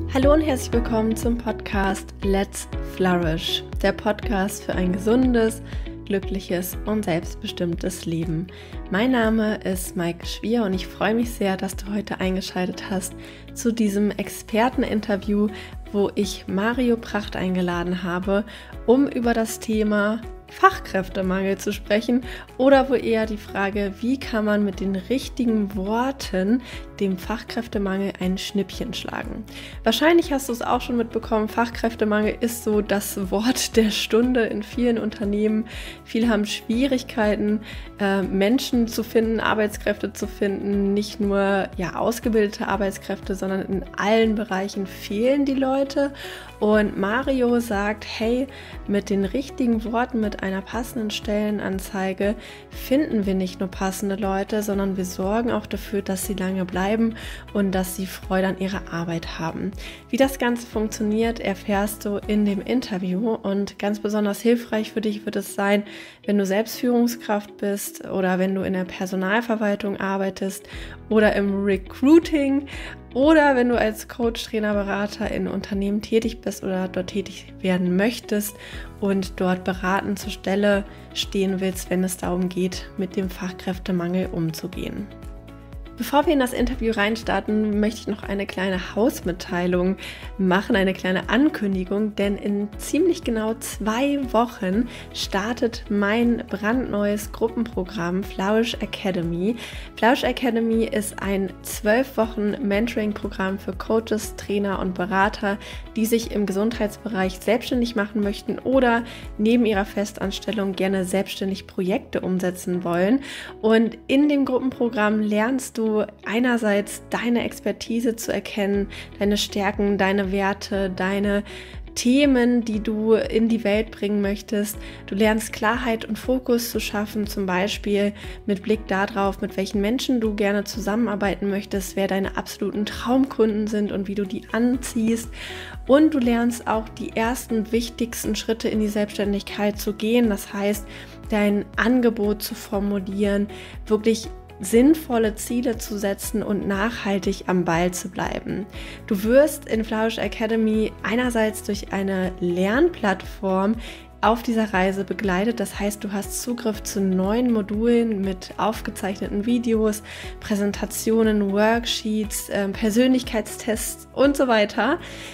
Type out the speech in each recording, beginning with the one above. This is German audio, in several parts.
Hallo und herzlich willkommen zum Podcast Let's Flourish, der Podcast für ein gesundes, glückliches und selbstbestimmtes Leben. Mein Name ist Maike Schwier und ich freue mich sehr, dass du heute eingeschaltet hast zu diesem Experteninterview, wo ich Mario Pracht eingeladen habe, um über das Thema Fachkräftemangel zu sprechen oder wohl eher die Frage, wie kann man mit den richtigen Worten dem Fachkräftemangel ein Schnippchen schlagen. Wahrscheinlich hast du es auch schon mitbekommen, Fachkräftemangel ist so das Wort der Stunde in vielen Unternehmen. Viele haben Schwierigkeiten, Menschen zu finden, Arbeitskräfte zu finden, nicht nur ausgebildete Arbeitskräfte, sondern in allen Bereichen fehlen die Leute. Und Mario sagt, hey, mit den richtigen Worten, mit einer passenden Stellenanzeige finden wir nicht nur passende Leute, sondern wir sorgen auch dafür, dass sie lange bleiben und dass sie Freude an ihrer Arbeit haben. Wie das Ganze funktioniert, erfährst du in dem Interview und ganz besonders hilfreich für dich wird es sein, wenn du selbst Führungskraft bist oder wenn du in der Personalverwaltung arbeitest oder im Recruiting oder wenn du als Coach, Trainer, Berater in Unternehmen tätig bist oder dort tätig werden möchtest und dort beratend zur Stelle stehen willst, wenn es darum geht, mit dem Fachkräftemangel umzugehen. Bevor wir in das Interview reinstarten, möchte ich noch eine kleine Hausmitteilung machen, eine kleine Ankündigung, denn in ziemlich genau 2 Wochen startet mein brandneues Gruppenprogramm Flourish Academy. Flourish Academy ist ein 12 Wochen Mentoring-Programm für Coaches, Trainer und Berater, die sich im Gesundheitsbereich selbstständig machen möchten oder neben ihrer Festanstellung gerne selbstständig Projekte umsetzen wollen. Und in dem Gruppenprogramm lernst du einerseits deine Expertise zu erkennen, deine Stärken, deine Werte, deine Themen, die du in die Welt bringen möchtest. Du lernst Klarheit und Fokus zu schaffen, zum Beispiel mit Blick darauf, mit welchen Menschen du gerne zusammenarbeiten möchtest, wer deine absoluten Traumkunden sind und wie du die anziehst. Und du lernst auch die ersten wichtigsten Schritte in die Selbstständigkeit zu gehen. Das heißt, dein Angebot zu formulieren, wirklich sinnvolle Ziele zu setzen und nachhaltig am Ball zu bleiben. Du wirst in Flourish Academy einerseits durch eine Lernplattform auf dieser Reise begleitet. Das heißt, du hast Zugriff zu neuen Modulen mit aufgezeichneten Videos, Präsentationen, Worksheets, Persönlichkeitstests und so weiter.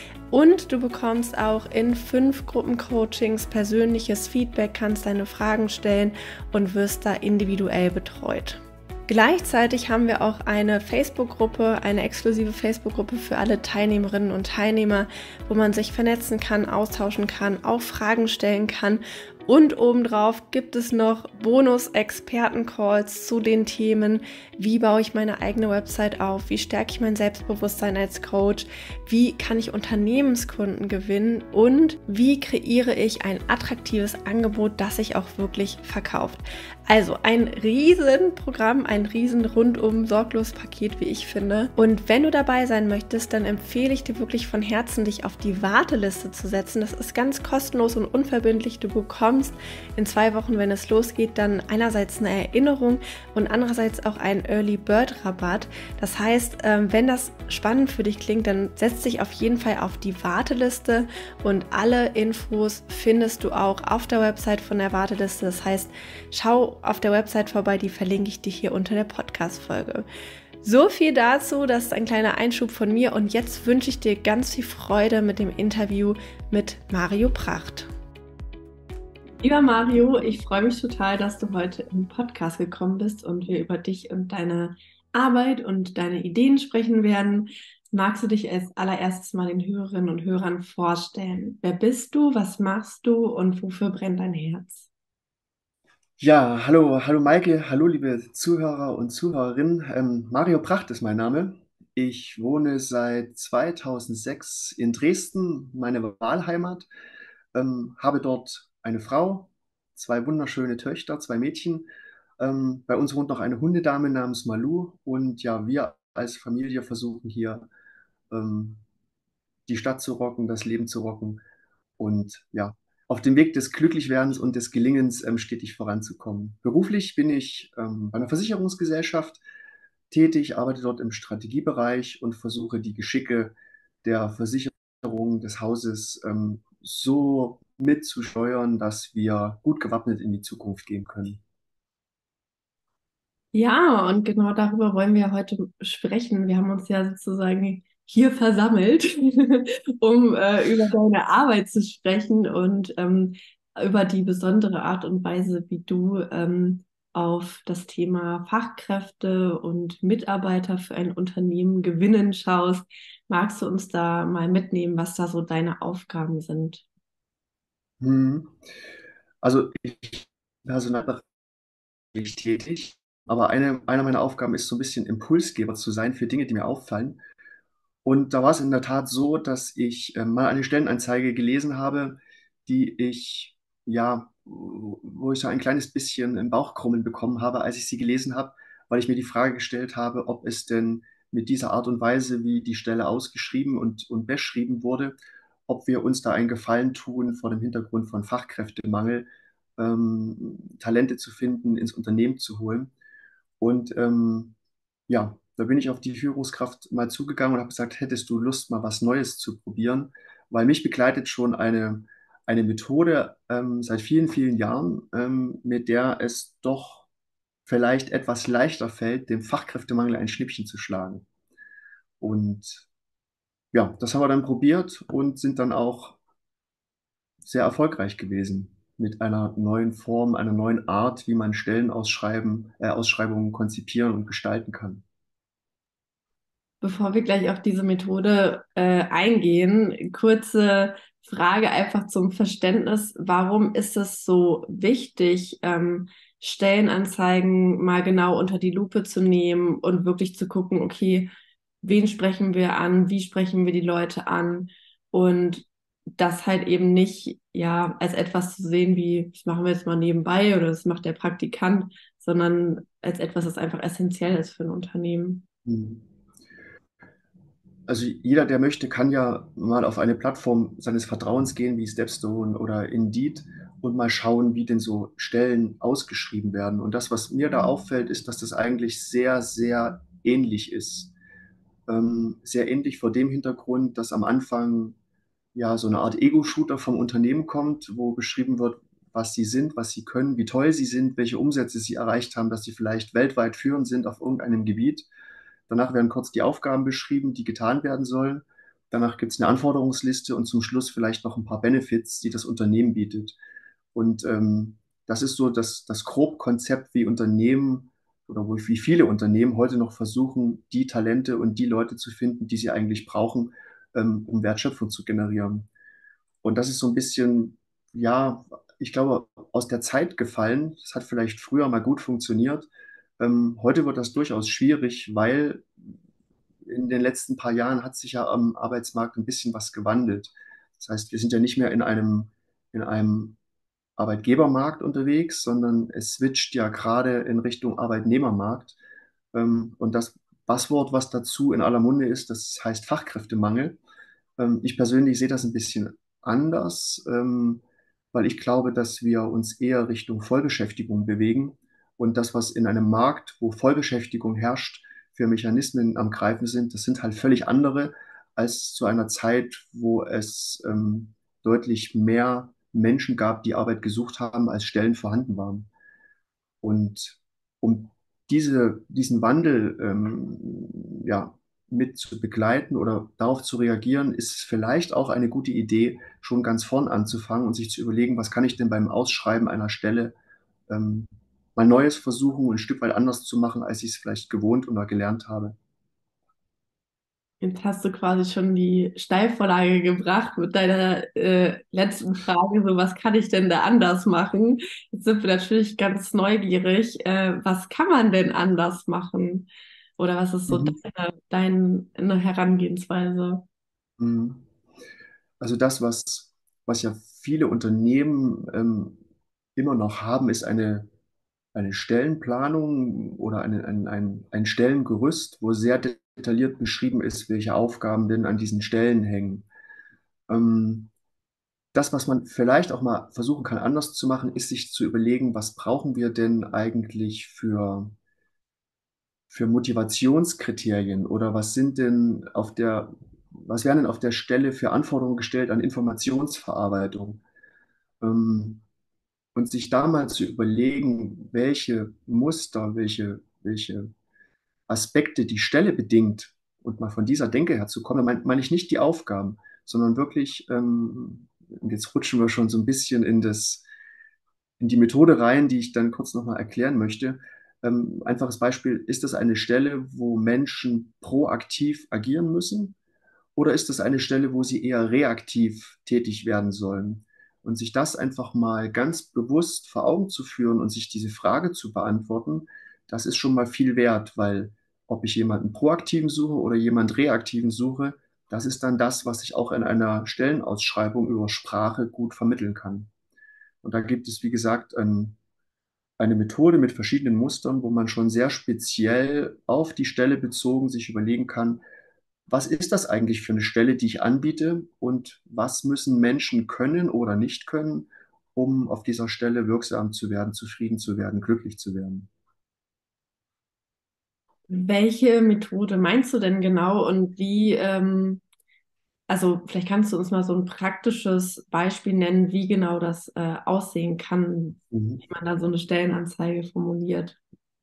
Und du bekommst auch in 5 Gruppencoachings persönliches Feedback, kannst deine Fragen stellen und wirst da individuell betreut. Gleichzeitig haben wir auch eine Facebook-Gruppe, eine exklusive Facebook-Gruppe für alle Teilnehmerinnen und Teilnehmer, wo man sich vernetzen kann, austauschen kann, auch Fragen stellen kann. Und obendrauf gibt es noch Bonus-Experten-Calls zu den Themen, wie baue ich meine eigene Website auf, wie stärke ich mein Selbstbewusstsein als Coach, wie kann ich Unternehmenskunden gewinnen und wie kreiere ich ein attraktives Angebot, das sich auch wirklich verkauft. Also ein Riesenprogramm, ein riesen rundum sorglos Paket, wie ich finde. Und wenn du dabei sein möchtest, dann empfehle ich dir wirklich von Herzen, dich auf die Warteliste zu setzen. Das ist ganz kostenlos und unverbindlich. Du bekommst in 2 Wochen, wenn es losgeht, dann einerseits eine Erinnerung und andererseits auch einen Early Bird Rabatt. Das heißt, wenn das spannend für dich klingt, dann setz dich auf jeden Fall auf die Warteliste und alle Infos findest du auch auf der Website von der Warteliste. Das heißt, schau auf der Website vorbei, die verlinke ich dir hier unter der Podcast-Folge. So viel dazu, das ist ein kleiner Einschub von mir und jetzt wünsche ich dir ganz viel Freude mit dem Interview mit Mario Pracht. Lieber Mario, ich freue mich total, dass du heute im Podcast gekommen bist und wir über dich und deine Arbeit und deine Ideen sprechen werden. Magst du dich als allererstes mal den Hörerinnen und Hörern vorstellen? Wer bist du, was machst du und wofür brennt dein Herz? Ja, hallo Maike, hallo liebe Zuhörer und Zuhörerinnen. Mario Pracht ist mein Name. Ich wohne seit 2006 in Dresden, meine Wahlheimat, habe dort eine Frau, 2 wunderschöne Töchter, 2 Mädchen. Bei uns wohnt noch eine Hundedame namens Malu und ja, wir als Familie versuchen hier ähm, die Stadt zu rocken, das Leben zu rocken und ja, auf dem Weg des Glücklichwerdens und des Gelingens stetig voranzukommen. Beruflich bin ich bei einer Versicherungsgesellschaft tätig, arbeite dort im Strategiebereich und versuche die Geschicke der Versicherung des Hauses so mitzusteuern, dass wir gut gewappnet in die Zukunft gehen können. Ja, und genau darüber wollen wir heute sprechen. Wir haben uns ja sozusagen hier versammelt, um über deine Arbeit zu sprechen und über die besondere Art und Weise, wie du auf das Thema Fachkräfte und Mitarbeiter für ein Unternehmen gewinnen schaust. Magst du uns da mal mitnehmen, was da so deine Aufgaben sind? Hm. Also ich bin personalberatend tätig, aber einer meiner Aufgaben ist so ein bisschen Impulsgeber zu sein für Dinge, die mir auffallen. Und da war es in der Tat so, dass ich mal eine Stellenanzeige gelesen habe, die ich, ja, wo ich so ein kleines bisschen im Bauchkrummeln bekommen habe, als ich sie gelesen habe, weil ich mir die Frage gestellt habe, ob es denn mit dieser Art und Weise, wie die Stelle ausgeschrieben und beschrieben wurde, ob wir uns da einen Gefallen tun vor dem Hintergrund von Fachkräftemangel, Talente zu finden, ins Unternehmen zu holen. Und ja, da bin ich auf die Führungskraft mal zugegangen und habe gesagt, hättest du Lust, mal was Neues zu probieren? Weil mich begleitet schon eine Methode seit vielen, vielen Jahren, mit der es doch vielleicht etwas leichter fällt, dem Fachkräftemangel ein Schnippchen zu schlagen. Und ja, das haben wir dann probiert und sind dann auch sehr erfolgreich gewesen mit einer neuen Form, einer neuen Art, wie man Ausschreibungen konzipieren und gestalten kann. Bevor wir gleich auf diese Methode eingehen, kurze Frage einfach zum Verständnis. Warum ist es so wichtig, Stellenanzeigen mal genau unter die Lupe zu nehmen und wirklich zu gucken, okay, wen sprechen wir an, wie sprechen wir die Leute an und das halt eben nicht ja als etwas zu sehen wie, das machen wir jetzt mal nebenbei oder das macht der Praktikant, sondern als etwas, das einfach essentiell ist für ein Unternehmen. Mhm. Also jeder, der möchte, kann ja mal auf eine Plattform seines Vertrauens gehen, wie Stepstone oder Indeed, und mal schauen, wie denn so Stellen ausgeschrieben werden. Und das, was mir da auffällt, ist, dass das eigentlich sehr, sehr ähnlich ist. Sehr ähnlich vor dem Hintergrund, dass am Anfang ja so eine Art Ego-Shooter vom Unternehmen kommt, wo beschrieben wird, was sie sind, was sie können, wie toll sie sind, welche Umsätze sie erreicht haben, dass sie vielleicht weltweit führend sind auf irgendeinem Gebiet. Danach werden kurz die Aufgaben beschrieben, die getan werden sollen. Danach gibt es eine Anforderungsliste und zum Schluss vielleicht noch ein paar Benefits, die das Unternehmen bietet. Und das ist so das Grobkonzept, wie Unternehmen oder wie viele Unternehmen heute noch versuchen, die Talente und die Leute zu finden, die sie eigentlich brauchen, um Wertschöpfung zu generieren. Und das ist so ein bisschen, ja, ich glaube, aus der Zeit gefallen. Das hat vielleicht früher mal gut funktioniert. Heute wird das durchaus schwierig, weil in den letzten paar Jahren hat sich ja am Arbeitsmarkt ein bisschen was gewandelt. Das heißt, wir sind ja nicht mehr in einem Arbeitgebermarkt unterwegs, sondern es switcht ja gerade in Richtung Arbeitnehmermarkt. Und das Buzzword, was dazu in aller Munde ist, das heißt Fachkräftemangel. Ich persönlich sehe das ein bisschen anders, weil ich glaube, dass wir uns eher Richtung Vollbeschäftigung bewegen und das, was in einem Markt, wo Vollbeschäftigung herrscht, für Mechanismen am Greifen sind, das sind halt völlig andere als zu einer Zeit, wo es deutlich mehr Menschen gab, die Arbeit gesucht haben, als Stellen vorhanden waren. Und um diesen Wandel ja, mit zu begleiten oder darauf zu reagieren, ist es vielleicht auch eine gute Idee, schon ganz vorn anzufangen und sich zu überlegen, was kann ich denn beim Ausschreiben einer Stelle ähm, mal Neues versuchen und ein Stück weit anders zu machen, als ich es vielleicht gewohnt oder gelernt habe. Jetzt hast du quasi schon die Steilvorlage gebracht mit deiner letzten Frage, so was kann ich denn da anders machen? Jetzt sind wir natürlich ganz neugierig, was kann man denn anders machen? Oder was ist so Mhm. deine Herangehensweise? Mhm. Also das, was ja viele Unternehmen immer noch haben, ist eine Stellenplanung oder ein Stellengerüst, wo sehr detailliert beschrieben ist, welche Aufgaben denn an diesen Stellen hängen. Ähm, Das, was man vielleicht auch mal versuchen kann, anders zu machen, ist sich zu überlegen, was brauchen wir denn eigentlich für Motivationskriterien oder was sind denn was werden denn auf der Stelle für Anforderungen gestellt an Informationsverarbeitung? Ähm, und sich da mal zu überlegen, welche Muster, welche Aspekte die Stelle bedingt und mal von dieser Denke herzukommen, meine ich nicht die Aufgaben, sondern wirklich, und jetzt rutschen wir schon so ein bisschen in die Methode rein, die ich dann kurz nochmal erklären möchte. Einfaches Beispiel, ist das eine Stelle, wo Menschen proaktiv agieren müssen? Oder ist das eine Stelle, wo sie eher reaktiv tätig werden sollen? Und sich das einfach mal ganz bewusst vor Augen zu führen und sich diese Frage zu beantworten, das ist schon mal viel wert, weil ob ich jemanden proaktiven suche oder jemanden reaktiven suche, das ist dann das, was ich auch in einer Stellenausschreibung über Sprache gut vermitteln kann. Und da gibt es, wie gesagt, eine Methode mit verschiedenen Mustern, wo man schon sehr speziell auf die Stelle bezogen sich überlegen kann, was ist das eigentlich für eine Stelle, die ich anbiete und was müssen Menschen können oder nicht können, um auf dieser Stelle wirksam zu werden, zufrieden zu werden, glücklich zu werden. Welche Methode meinst du denn genau und wie, also vielleicht kannst du uns mal so ein praktisches Beispiel nennen, wie genau das aussehen kann, Mhm. wie man dann so eine Stellenanzeige formuliert.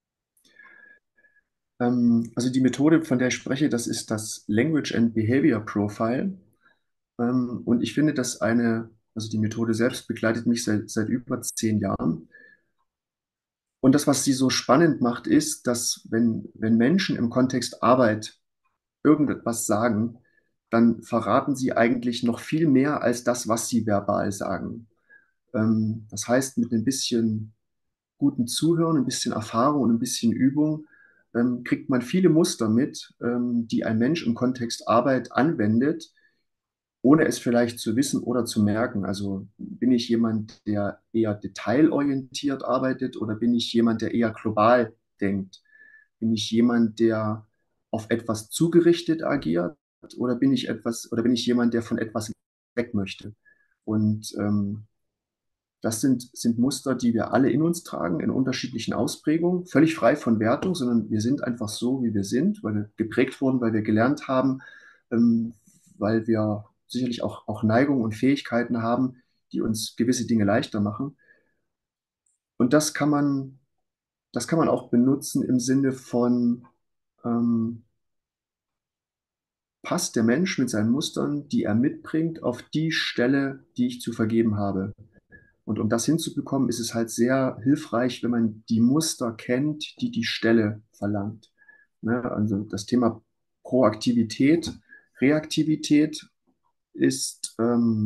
Also die Methode, von der ich spreche, das ist das Language and Behavior Profile. Und ich finde, also die Methode selbst begleitet mich seit über 10 Jahren. Und das, was sie so spannend macht, ist, dass wenn Menschen im Kontext Arbeit irgendetwas sagen, dann verraten sie eigentlich noch viel mehr als das, was sie verbal sagen. Das heißt, mit ein bisschen guten Zuhören, ein bisschen Erfahrung und ein bisschen Übung kriegt man viele Muster mit, die ein Mensch im Kontext Arbeit anwendet, ohne es vielleicht zu wissen oder zu merken. Also bin ich jemand, der eher detailorientiert arbeitet oder bin ich jemand, der eher global denkt? Bin ich jemand, der auf etwas zugerichtet agiert oder bin ich jemand, der von etwas weg möchte? Und das sind Muster, die wir alle in uns tragen, in unterschiedlichen Ausprägungen, völlig frei von Wertung, sondern wir sind einfach so, wie wir sind, weil wir geprägt wurden, weil wir gelernt haben, ähm, weil wir sicherlich auch Neigungen und Fähigkeiten haben, die uns gewisse Dinge leichter machen. Und das kann man auch benutzen im Sinne von, ähm, passt der Mensch mit seinen Mustern, die er mitbringt, auf die Stelle, die ich zu vergeben habe. Und um das hinzubekommen, ist es halt sehr hilfreich, wenn man die Muster kennt, die die Stelle verlangt. Ne? Also das Thema Proaktivität, Reaktivität ist,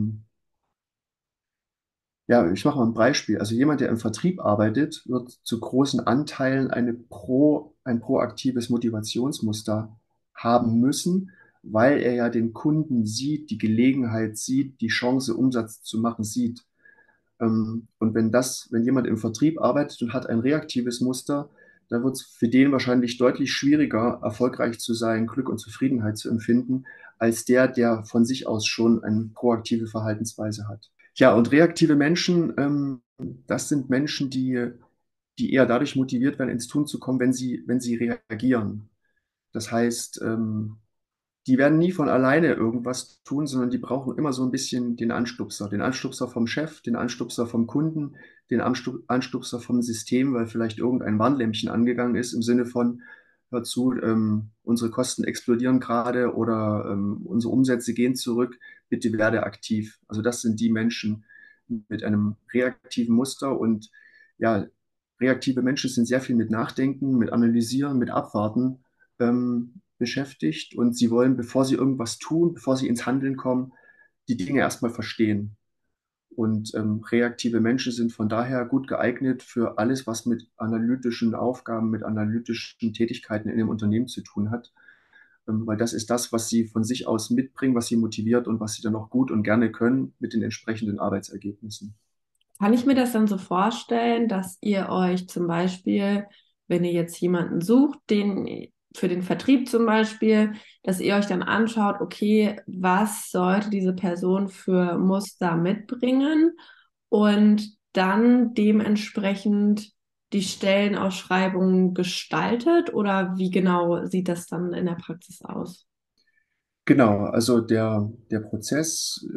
ja, ich mache mal ein Beispiel. Also jemand, der im Vertrieb arbeitet, wird zu großen Anteilen ein proaktives Motivationsmuster haben müssen, weil er ja den Kunden sieht, die Gelegenheit sieht, die Chance, Umsatz zu machen, sieht. Und wenn jemand im Vertrieb arbeitet und hat ein reaktives Muster, dann wird es für den wahrscheinlich deutlich schwieriger, erfolgreich zu sein, Glück und Zufriedenheit zu empfinden, als der von sich aus schon eine proaktive Verhaltensweise hat. Ja, und reaktive Menschen, das sind Menschen, die eher dadurch motiviert werden, ins Tun zu kommen, wenn sie reagieren. Das heißt, die werden nie von alleine irgendwas tun, sondern die brauchen immer so ein bisschen den Anstupser vom Chef, den Anstupser vom Kunden, den Anstupser vom System, weil vielleicht irgendein Warnlämpchen angegangen ist im Sinne von, hör zu, unsere Kosten explodieren gerade oder unsere Umsätze gehen zurück, bitte werde aktiv. Also das sind die Menschen mit einem reaktiven Muster und ja, reaktive Menschen sind sehr viel mit Nachdenken, mit Analysieren, mit Abwarten beschäftigt und sie wollen, bevor sie irgendwas tun, bevor sie ins Handeln kommen, die Dinge erstmal verstehen. Und reaktive Menschen sind von daher gut geeignet für alles, was mit analytischen Aufgaben, mit analytischen Tätigkeiten in dem Unternehmen zu tun hat, weil das ist das, was sie von sich aus mitbringen, was sie motiviert und was sie dann auch gut und gerne können mit den entsprechenden Arbeitsergebnissen. Kann ich mir das dann so vorstellen, dass ihr euch zum Beispiel, wenn ihr jetzt jemanden sucht, den für den Vertrieb zum Beispiel, dass ihr euch dann anschaut, okay, was sollte diese Person für Muster mitbringen und dann dementsprechend die Stellenausschreibung gestaltet oder wie genau sieht das dann in der Praxis aus? Genau, also der Prozess,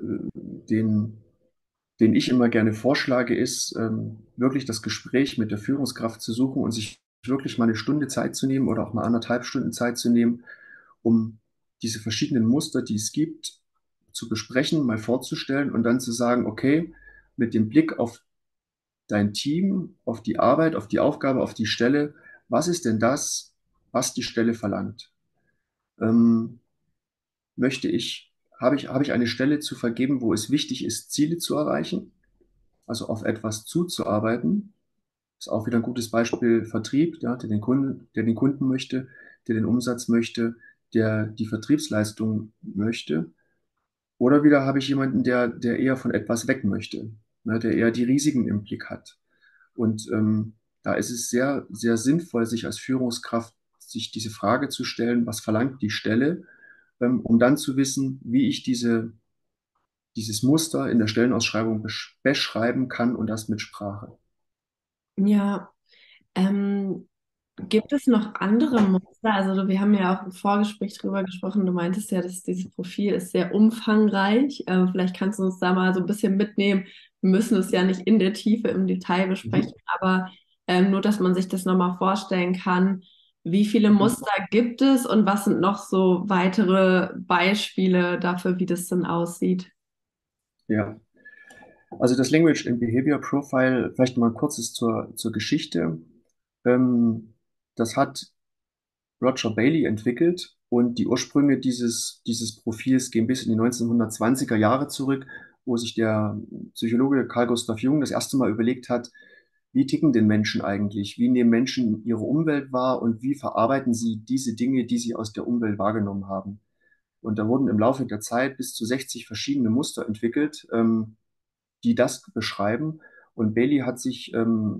den ich immer gerne vorschlage, ist, wirklich das Gespräch mit der Führungskraft zu suchen und sich wirklich mal eine Stunde Zeit zu nehmen oder auch mal 1,5 Stunden Zeit zu nehmen, um diese verschiedenen Muster, die es gibt, zu besprechen, mal vorzustellen und dann zu sagen, okay, mit dem Blick auf dein Team, auf die Arbeit, auf die Aufgabe, auf die Stelle, was ist denn das, was die Stelle verlangt? Ähm, möchte ich, habe ich eine Stelle zu vergeben, wo es wichtig ist, Ziele zu erreichen, also auf etwas zuzuarbeiten? Ist auch wieder ein gutes Beispiel Vertrieb, ja, der den Kunden möchte, der den Umsatz möchte, der die Vertriebsleistung möchte. Oder wieder habe ich jemanden, der eher von etwas weg möchte, ne, der eher die Risiken im Blick hat. Und da ist es sehr, sehr sinnvoll, sich als Führungskraft sich diese Frage zu stellen, was verlangt die Stelle, um dann zu wissen, wie ich dieses Muster in der Stellenausschreibung beschreiben kann und das mit Sprache. Ja, ähm, gibt es noch andere Muster? Also wir haben ja auch im Vorgespräch drüber gesprochen. Du meintest ja, dass dieses Profil ist sehr umfangreich. Vielleicht kannst du uns da mal so ein bisschen mitnehmen. Wir müssen es ja nicht in der Tiefe im Detail besprechen, Mhm. aber nur, dass man sich das nochmal vorstellen kann. Wie viele Mhm. Muster gibt es und was sind noch so weitere Beispiele dafür, wie das dann aussieht? Ja, also das Language and Behavior Profile, vielleicht mal ein kurzes zur Geschichte. Ähm, das hat Roger Bailey entwickelt und die Ursprünge dieses Profils gehen bis in die 1920er Jahre zurück, wo sich der Psychologe Carl Gustav Jung das erste Mal überlegt hat, wie ticken denn Menschen eigentlich? Wie nehmen Menschen ihre Umwelt wahr und wie verarbeiten sie diese Dinge, die sie aus der Umwelt wahrgenommen haben? Und da wurden im Laufe der Zeit bis zu 60 verschiedene Muster entwickelt, die das beschreiben. Und Bailey hat sich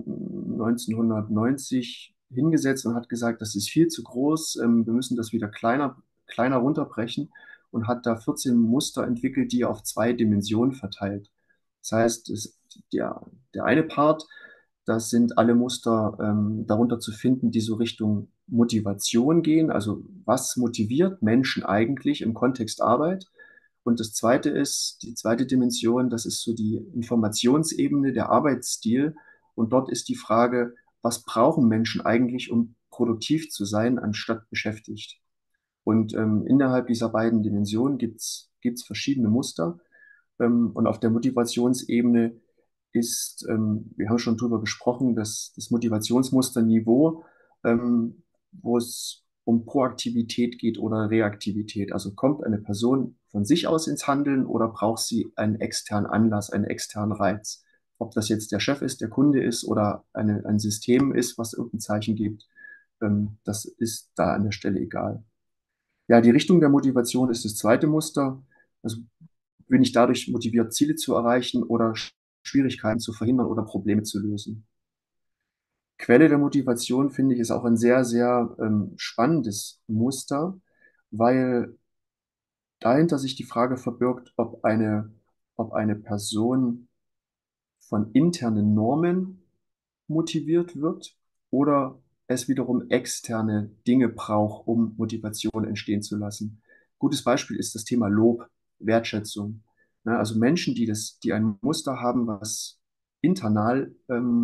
1990 hingesetzt und hat gesagt, das ist viel zu groß, wir müssen das wieder kleiner runterbrechen und hat da 14 Muster entwickelt, die er auf 2 Dimensionen verteilt. Das heißt, der eine Part, das sind alle Muster darunter zu finden, die so Richtung Motivation gehen. Also was motiviert Menschen eigentlich im Kontext Arbeit? Und das zweite ist, die zweite Dimension, das ist so die Informationsebene, der Arbeitsstil. Und dort ist die Frage, was brauchen Menschen eigentlich, um produktiv zu sein, anstatt beschäftigt? Und innerhalb dieser beiden Dimensionen gibt's verschiedene Muster. Und auf der Motivationsebene wir haben schon drüber gesprochen, das Motivationsmusterniveau, wo es um Proaktivität geht oder Reaktivität. Also kommt eine Person von sich aus ins Handeln oder braucht sie einen externen Anlass, einen externen Reiz? Ob das jetzt der Chef ist, der Kunde ist oder ein System ist, was irgendein Zeichen gibt, das ist da an der Stelle egal. Ja, die Richtung der Motivation ist das zweite Muster. Also bin ich dadurch motiviert, Ziele zu erreichen oder Schwierigkeiten zu verhindern oder Probleme zu lösen. Quelle der Motivation finde ich ist auch ein sehr, sehr spannendes Muster, weil dahinter sich die Frage verbirgt, ob eine Person von internen Normen motiviert wird oder es wiederum externe Dinge braucht, um Motivation entstehen zu lassen. Gutes Beispiel ist das Thema Lob, Wertschätzung. Ja, also Menschen, die ein Muster haben, was internal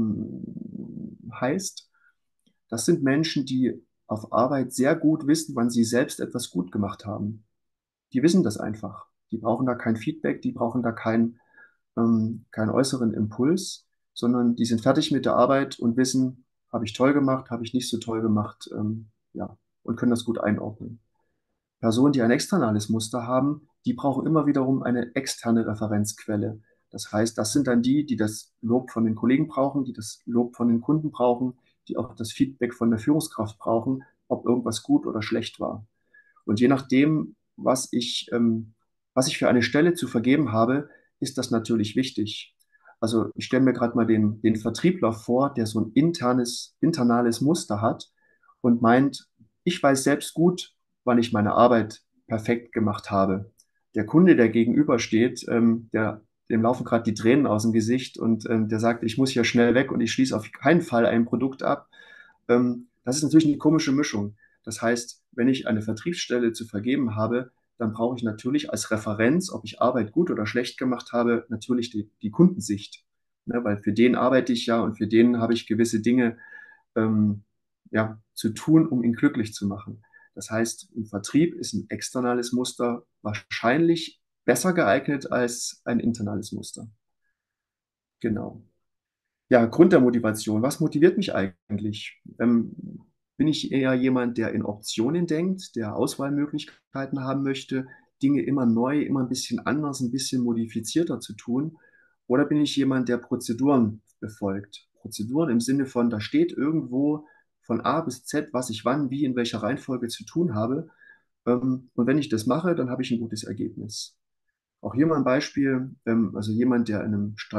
heißt, das sind Menschen, die auf Arbeit sehr gut wissen, wann sie selbst etwas gut gemacht haben. Die wissen das einfach. Die brauchen da kein Feedback, die brauchen da keinen äußeren Impuls, sondern die sind fertig mit der Arbeit und wissen, habe ich toll gemacht, habe ich nicht so toll gemacht, ja, und können das gut einordnen. Personen, die ein externales Muster haben, die brauchen immer wiederum eine externe Referenzquelle. Das heißt, das sind dann die das Lob von den Kollegen brauchen, die das Lob von den Kunden brauchen, die auch das Feedback von der Führungskraft brauchen, ob irgendwas gut oder schlecht war. Und je nachdem, was ich für eine Stelle zu vergeben habe, ist das natürlich wichtig. Also ich stelle mir gerade mal den Vertriebler vor, der so ein internales Muster hat und meint, ich weiß selbst gut, wann ich meine Arbeit perfekt gemacht habe. Der Kunde, der gegenüber steht, dem laufen gerade die Tränen aus dem Gesicht und der sagt, ich muss hier schnell weg und ich schließe auf keinen Fall ein Produkt ab. Das ist natürlich eine komische Mischung. Das heißt, wenn ich eine Vertriebsstelle zu vergeben habe, dann brauche ich natürlich als Referenz, ob ich Arbeit gut oder schlecht gemacht habe, natürlich die Kundensicht. Ne, weil für den arbeite ich ja und für den habe ich gewisse Dinge ähm, ja, zu tun, um ihn glücklich zu machen. Das heißt, im Vertrieb ist ein externales Muster wahrscheinlich besser geeignet als ein internales Muster. Genau. Ja, Grund der Motivation. Was motiviert mich eigentlich? Bin ich eher jemand, der in Optionen denkt, der Auswahlmöglichkeiten haben möchte, Dinge immer neu, immer ein bisschen anders, ein bisschen modifizierter zu tun? Oder bin ich jemand, der Prozeduren befolgt? Prozeduren im Sinne von, da steht irgendwo von A bis Z, was ich wann, wie, in welcher Reihenfolge zu tun habe. Und wenn ich das mache, dann habe ich ein gutes Ergebnis. Auch hier mal ein Beispiel, also jemand, der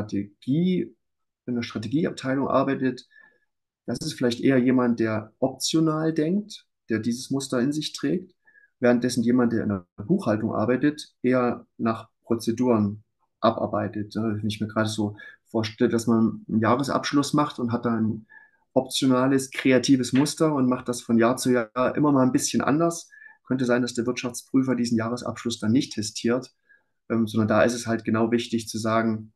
in einer Strategieabteilung arbeitet, das ist vielleicht eher jemand, der optional denkt, der dieses Muster in sich trägt, währenddessen jemand, der in der Buchhaltung arbeitet, eher nach Prozeduren abarbeitet. Ja, wenn ich mir gerade so vorstelle, dass man einen Jahresabschluss macht und hat da ein optionales, kreatives Muster und macht das von Jahr zu Jahr immer mal ein bisschen anders, könnte sein, dass der Wirtschaftsprüfer diesen Jahresabschluss dann nicht testiert, sondern da ist es halt genau wichtig zu sagen,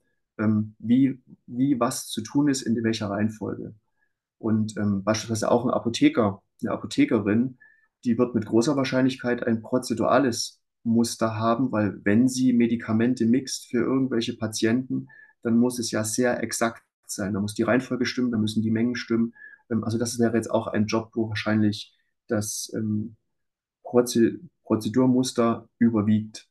wie was zu tun ist, in welcher Reihenfolge. Und beispielsweise auch ein Apotheker, eine Apothekerin, die wird mit großer Wahrscheinlichkeit ein prozedurales Muster haben, weil wenn sie Medikamente mixt für irgendwelche Patienten, dann muss es ja sehr exakt sein. Da muss die Reihenfolge stimmen, da müssen die Mengen stimmen. Also das wäre jetzt auch ein Job, wo wahrscheinlich das Prozedurmuster überwiegt.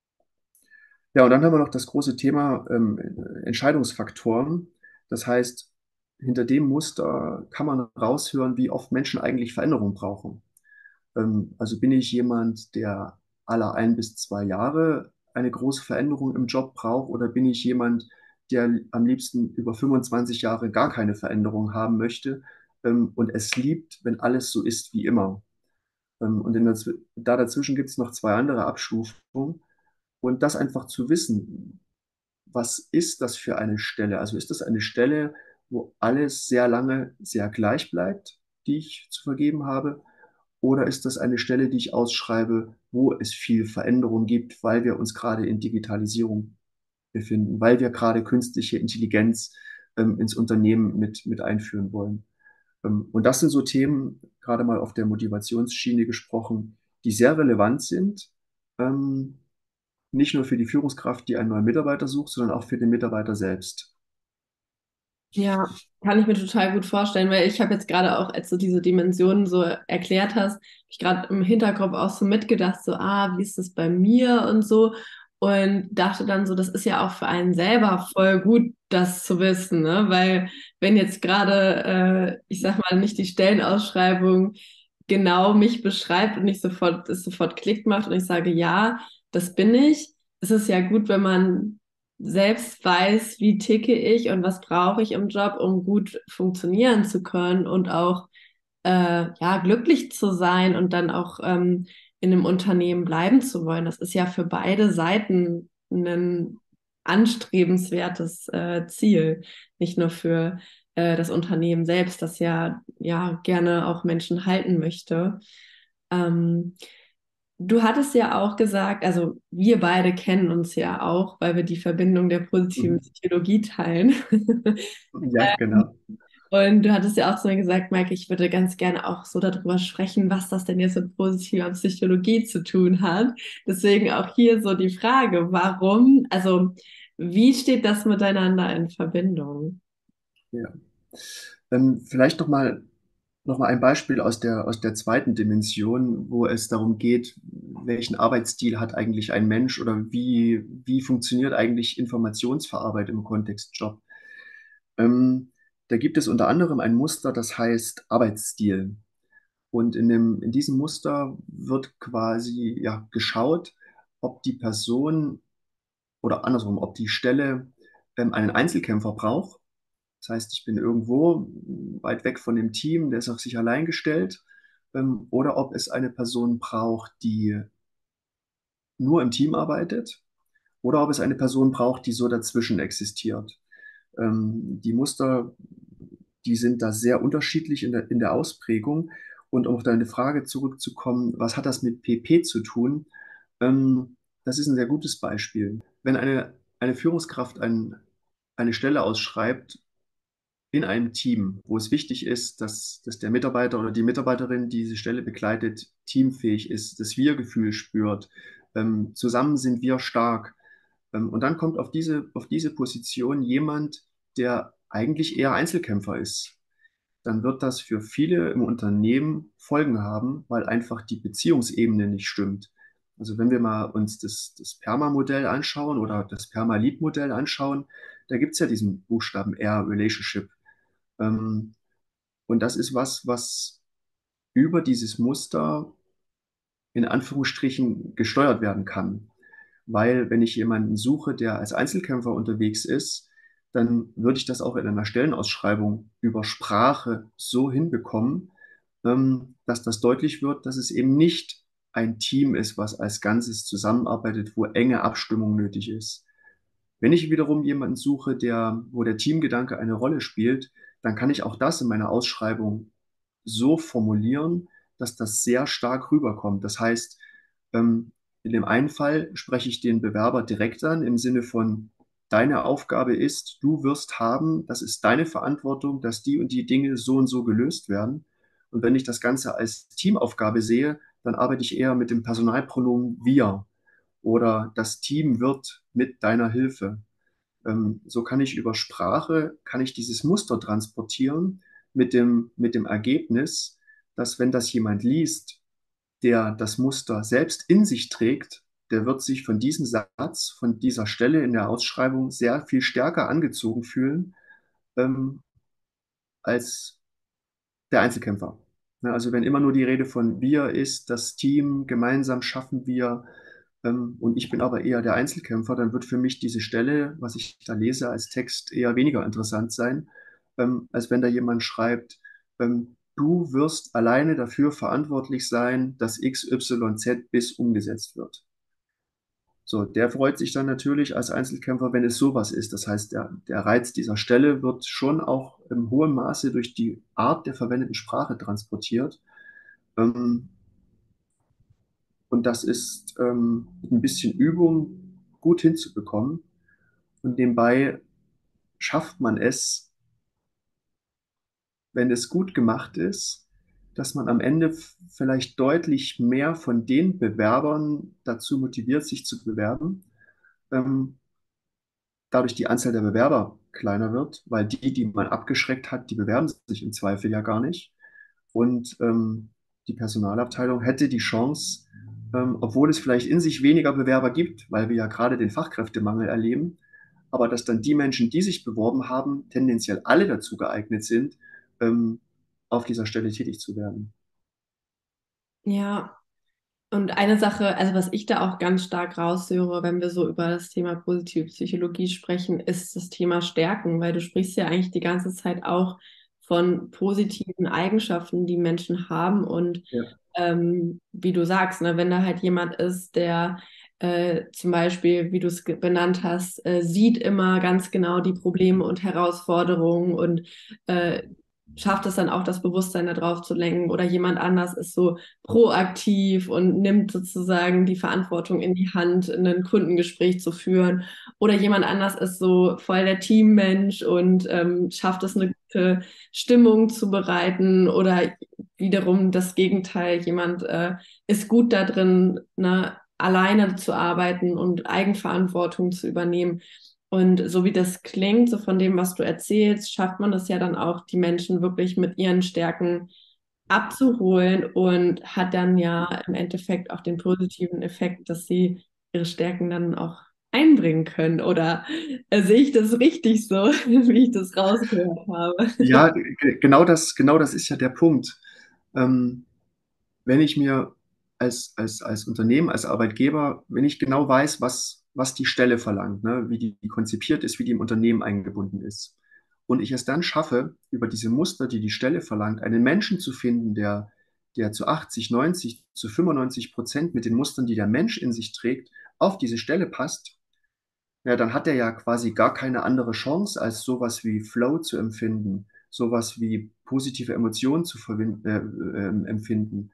Ja, und dann haben wir noch das große Thema Entscheidungsfaktoren. Das heißt, hinter dem Muster kann man raushören, wie oft Menschen eigentlich Veränderung brauchen. Also bin ich jemand, der alle 1 bis 2 Jahre eine große Veränderung im Job braucht, oder bin ich jemand, der am liebsten über 25 Jahre gar keine Veränderung haben möchte und es liebt, wenn alles so ist wie immer. Und da dazwischen gibt es noch zwei andere Abstufungen. Und das einfach zu wissen, was ist das für eine Stelle? Also ist das eine Stelle, wo alles sehr lange sehr gleich bleibt, die ich zu vergeben habe? Oder ist das eine Stelle, die ich ausschreibe, wo es viel Veränderung gibt, weil wir uns gerade in Digitalisierung befinden, weil wir gerade künstliche Intelligenz ins Unternehmen mit einführen wollen? Und das sind so Themen, gerade mal auf der Motivationsschiene gesprochen, die sehr relevant sind. Ähm, nicht nur für die Führungskraft, die einen neuen Mitarbeiter sucht, sondern auch für den Mitarbeiter selbst. Ja, kann ich mir total gut vorstellen, weil ich habe jetzt gerade auch, als du diese Dimensionen so erklärt hast, hab ich gerade im Hinterkopf auch so mitgedacht, so, wie ist das bei mir und so. Und dachte dann so, das ist ja auch für einen selber voll gut, das zu wissen, ne? Weil wenn jetzt gerade, ich sag mal, nicht die Stellenausschreibung genau mich beschreibt und es sofort Klick macht und ich sage, ja, das bin ich, ist es ja gut, wenn man selbst weiß, wie ticke ich und was brauche ich im Job, um gut funktionieren zu können und auch ja, glücklich zu sein und dann auch in einem Unternehmen bleiben zu wollen. Das ist ja für beide Seiten ein anstrebenswertes Ziel, nicht nur für das Unternehmen selbst, das ja gerne auch Menschen halten möchte. Ähm, Du hattest ja auch gesagt, also wir beide kennen uns ja auch, weil wir die Verbindung der positiven Mhm. Psychologie teilen. Ja, genau. Und du hattest ja auch zu mir gesagt, Maike, ich würde ganz gerne auch so darüber sprechen, was das denn jetzt mit positiver Psychologie zu tun hat. Deswegen auch hier so die Frage, warum, also wie steht das miteinander in Verbindung? Ja. Vielleicht noch mal ein Beispiel aus der zweiten Dimension, wo es darum geht, welchen Arbeitsstil hat eigentlich ein Mensch oder wie funktioniert eigentlich Informationsverarbeitung im Kontext Job. Ähm, Da gibt es unter anderem ein Muster, das heißt Arbeitsstil. Und in diesem Muster wird quasi ja, geschaut, ob die Person oder andersrum, ob die Stelle einen Einzelkämpfer braucht. Das heißt, ich bin irgendwo weit weg von dem Team, der ist auf sich allein gestellt, oder ob es eine Person braucht, die nur im Team arbeitet, oder ob es eine Person braucht, die so dazwischen existiert. Die Muster, die sind da sehr unterschiedlich in der Ausprägung. Und um auf deine Frage zurückzukommen, was hat das mit PP zu tun? Das ist ein sehr gutes Beispiel. Wenn eine Führungskraft eine Stelle ausschreibt in einem Team, wo es wichtig ist, dass der Mitarbeiter oder die Mitarbeiterin, die diese Stelle begleitet, teamfähig ist, das Wir-Gefühl spürt, zusammen sind wir stark. Und dann kommt auf diese Position jemand, der eigentlich eher Einzelkämpfer ist, dann wird das für viele im Unternehmen Folgen haben, weil einfach die Beziehungsebene nicht stimmt. Also wenn wir mal uns das PERMA-Modell anschauen oder das PERMA-Lead-Modell anschauen, da gibt es ja diesen Buchstaben R, Relationship. Ähm, und das ist was über dieses Muster in Anführungsstrichen gesteuert werden kann. Weil wenn ich jemanden suche, der als Einzelkämpfer unterwegs ist, dann würde ich das auch in einer Stellenausschreibung über Sprache so hinbekommen, dass das deutlich wird, dass es eben nicht ein Team ist, was als Ganzes zusammenarbeitet, wo enge Abstimmung nötig ist. Wenn ich wiederum jemanden suche, wo der Teamgedanke eine Rolle spielt, dann kann ich auch das in meiner Ausschreibung so formulieren, dass das sehr stark rüberkommt. Das heißt, ähm, in dem einen Fall spreche ich den Bewerber direkt an im Sinne von, deine Aufgabe ist, du wirst haben, das ist deine Verantwortung, dass die und die Dinge so und so gelöst werden. Und wenn ich das Ganze als Teamaufgabe sehe, dann arbeite ich eher mit dem Personalpronomen wir oder das Team wird mit deiner Hilfe. So kann ich über Sprache, kann ich dieses Muster transportieren mit dem Ergebnis, dass wenn das jemand liest, der das Muster selbst in sich trägt, der wird sich von diesem Satz, von dieser Stelle in der Ausschreibung sehr viel stärker angezogen fühlen ähm, als der Einzelkämpfer. Ne, also wenn immer nur die Rede von wir ist, das Team, gemeinsam schaffen wir, und ich bin aber eher der Einzelkämpfer, dann wird für mich diese Stelle, was ich da lese als Text, eher weniger interessant sein, als wenn da jemand schreibt, du wirst alleine dafür verantwortlich sein, dass XYZ bis umgesetzt wird. So, der freut sich dann natürlich als Einzelkämpfer, wenn es sowas ist. Das heißt, der Reiz dieser Stelle wird schon auch im hohen Maße durch die Art der verwendeten Sprache transportiert. Ähm, und das ist mit ein bisschen Übung gut hinzubekommen. Und nebenbei schafft man es, wenn es gut gemacht ist, dass man am Ende vielleicht deutlich mehr von den Bewerbern dazu motiviert, sich zu bewerben, ähm, dadurch die Anzahl der Bewerber kleiner wird, weil die man abgeschreckt hat, die bewerben sich im Zweifel ja gar nicht. Und die Personalabteilung hätte die Chance, obwohl es vielleicht in sich weniger Bewerber gibt, weil wir ja gerade den Fachkräftemangel erleben, aber dass dann die Menschen, die sich beworben haben, tendenziell alle dazu geeignet sind, ähm, auf dieser Stelle tätig zu werden. Ja, und eine Sache, also was ich da auch ganz stark raushöre, wenn wir so über das Thema positive Psychologie sprechen, ist das Thema Stärken, weil du sprichst ja eigentlich die ganze Zeit auch von positiven Eigenschaften, die Menschen haben und Ja. wie du sagst, ne, wenn da halt jemand ist, der zum Beispiel, wie du es benannt hast, sieht immer ganz genau die Probleme und Herausforderungen und äh, schafft es dann auch, das Bewusstsein darauf zu lenken. Oder jemand anders ist so proaktiv und nimmt sozusagen die Verantwortung in die Hand, ein Kundengespräch zu führen. Oder jemand anders ist so voll der Teammensch und schafft es, eine gute Stimmung zu bereiten. Oder wiederum das Gegenteil, jemand ist gut da drin, ne, alleine zu arbeiten und Eigenverantwortung zu übernehmen. Und so wie das klingt, so von dem, was du erzählst, schafft man es ja dann auch, die Menschen wirklich mit ihren Stärken abzuholen und hat dann ja im Endeffekt auch den positiven Effekt, dass sie ihre Stärken dann auch einbringen können. Oder sehe ich das richtig so, wie ich das rausgehört habe? Ja, genau das ist ja der Punkt. Ähm, wenn ich mir als Unternehmen, als Arbeitgeber, wenn ich genau weiß, was die Stelle verlangt, ne, wie die konzipiert ist, wie die im Unternehmen eingebunden ist, und ich es dann schaffe, über diese Muster, die die Stelle verlangt, einen Menschen zu finden, der zu 80, 90, zu 95% mit den Mustern, die der Mensch in sich trägt, auf diese Stelle passt, ja, dann hat er ja quasi gar keine andere Chance, als sowas wie Flow zu empfinden, sowas wie positive Emotionen zu empfinden.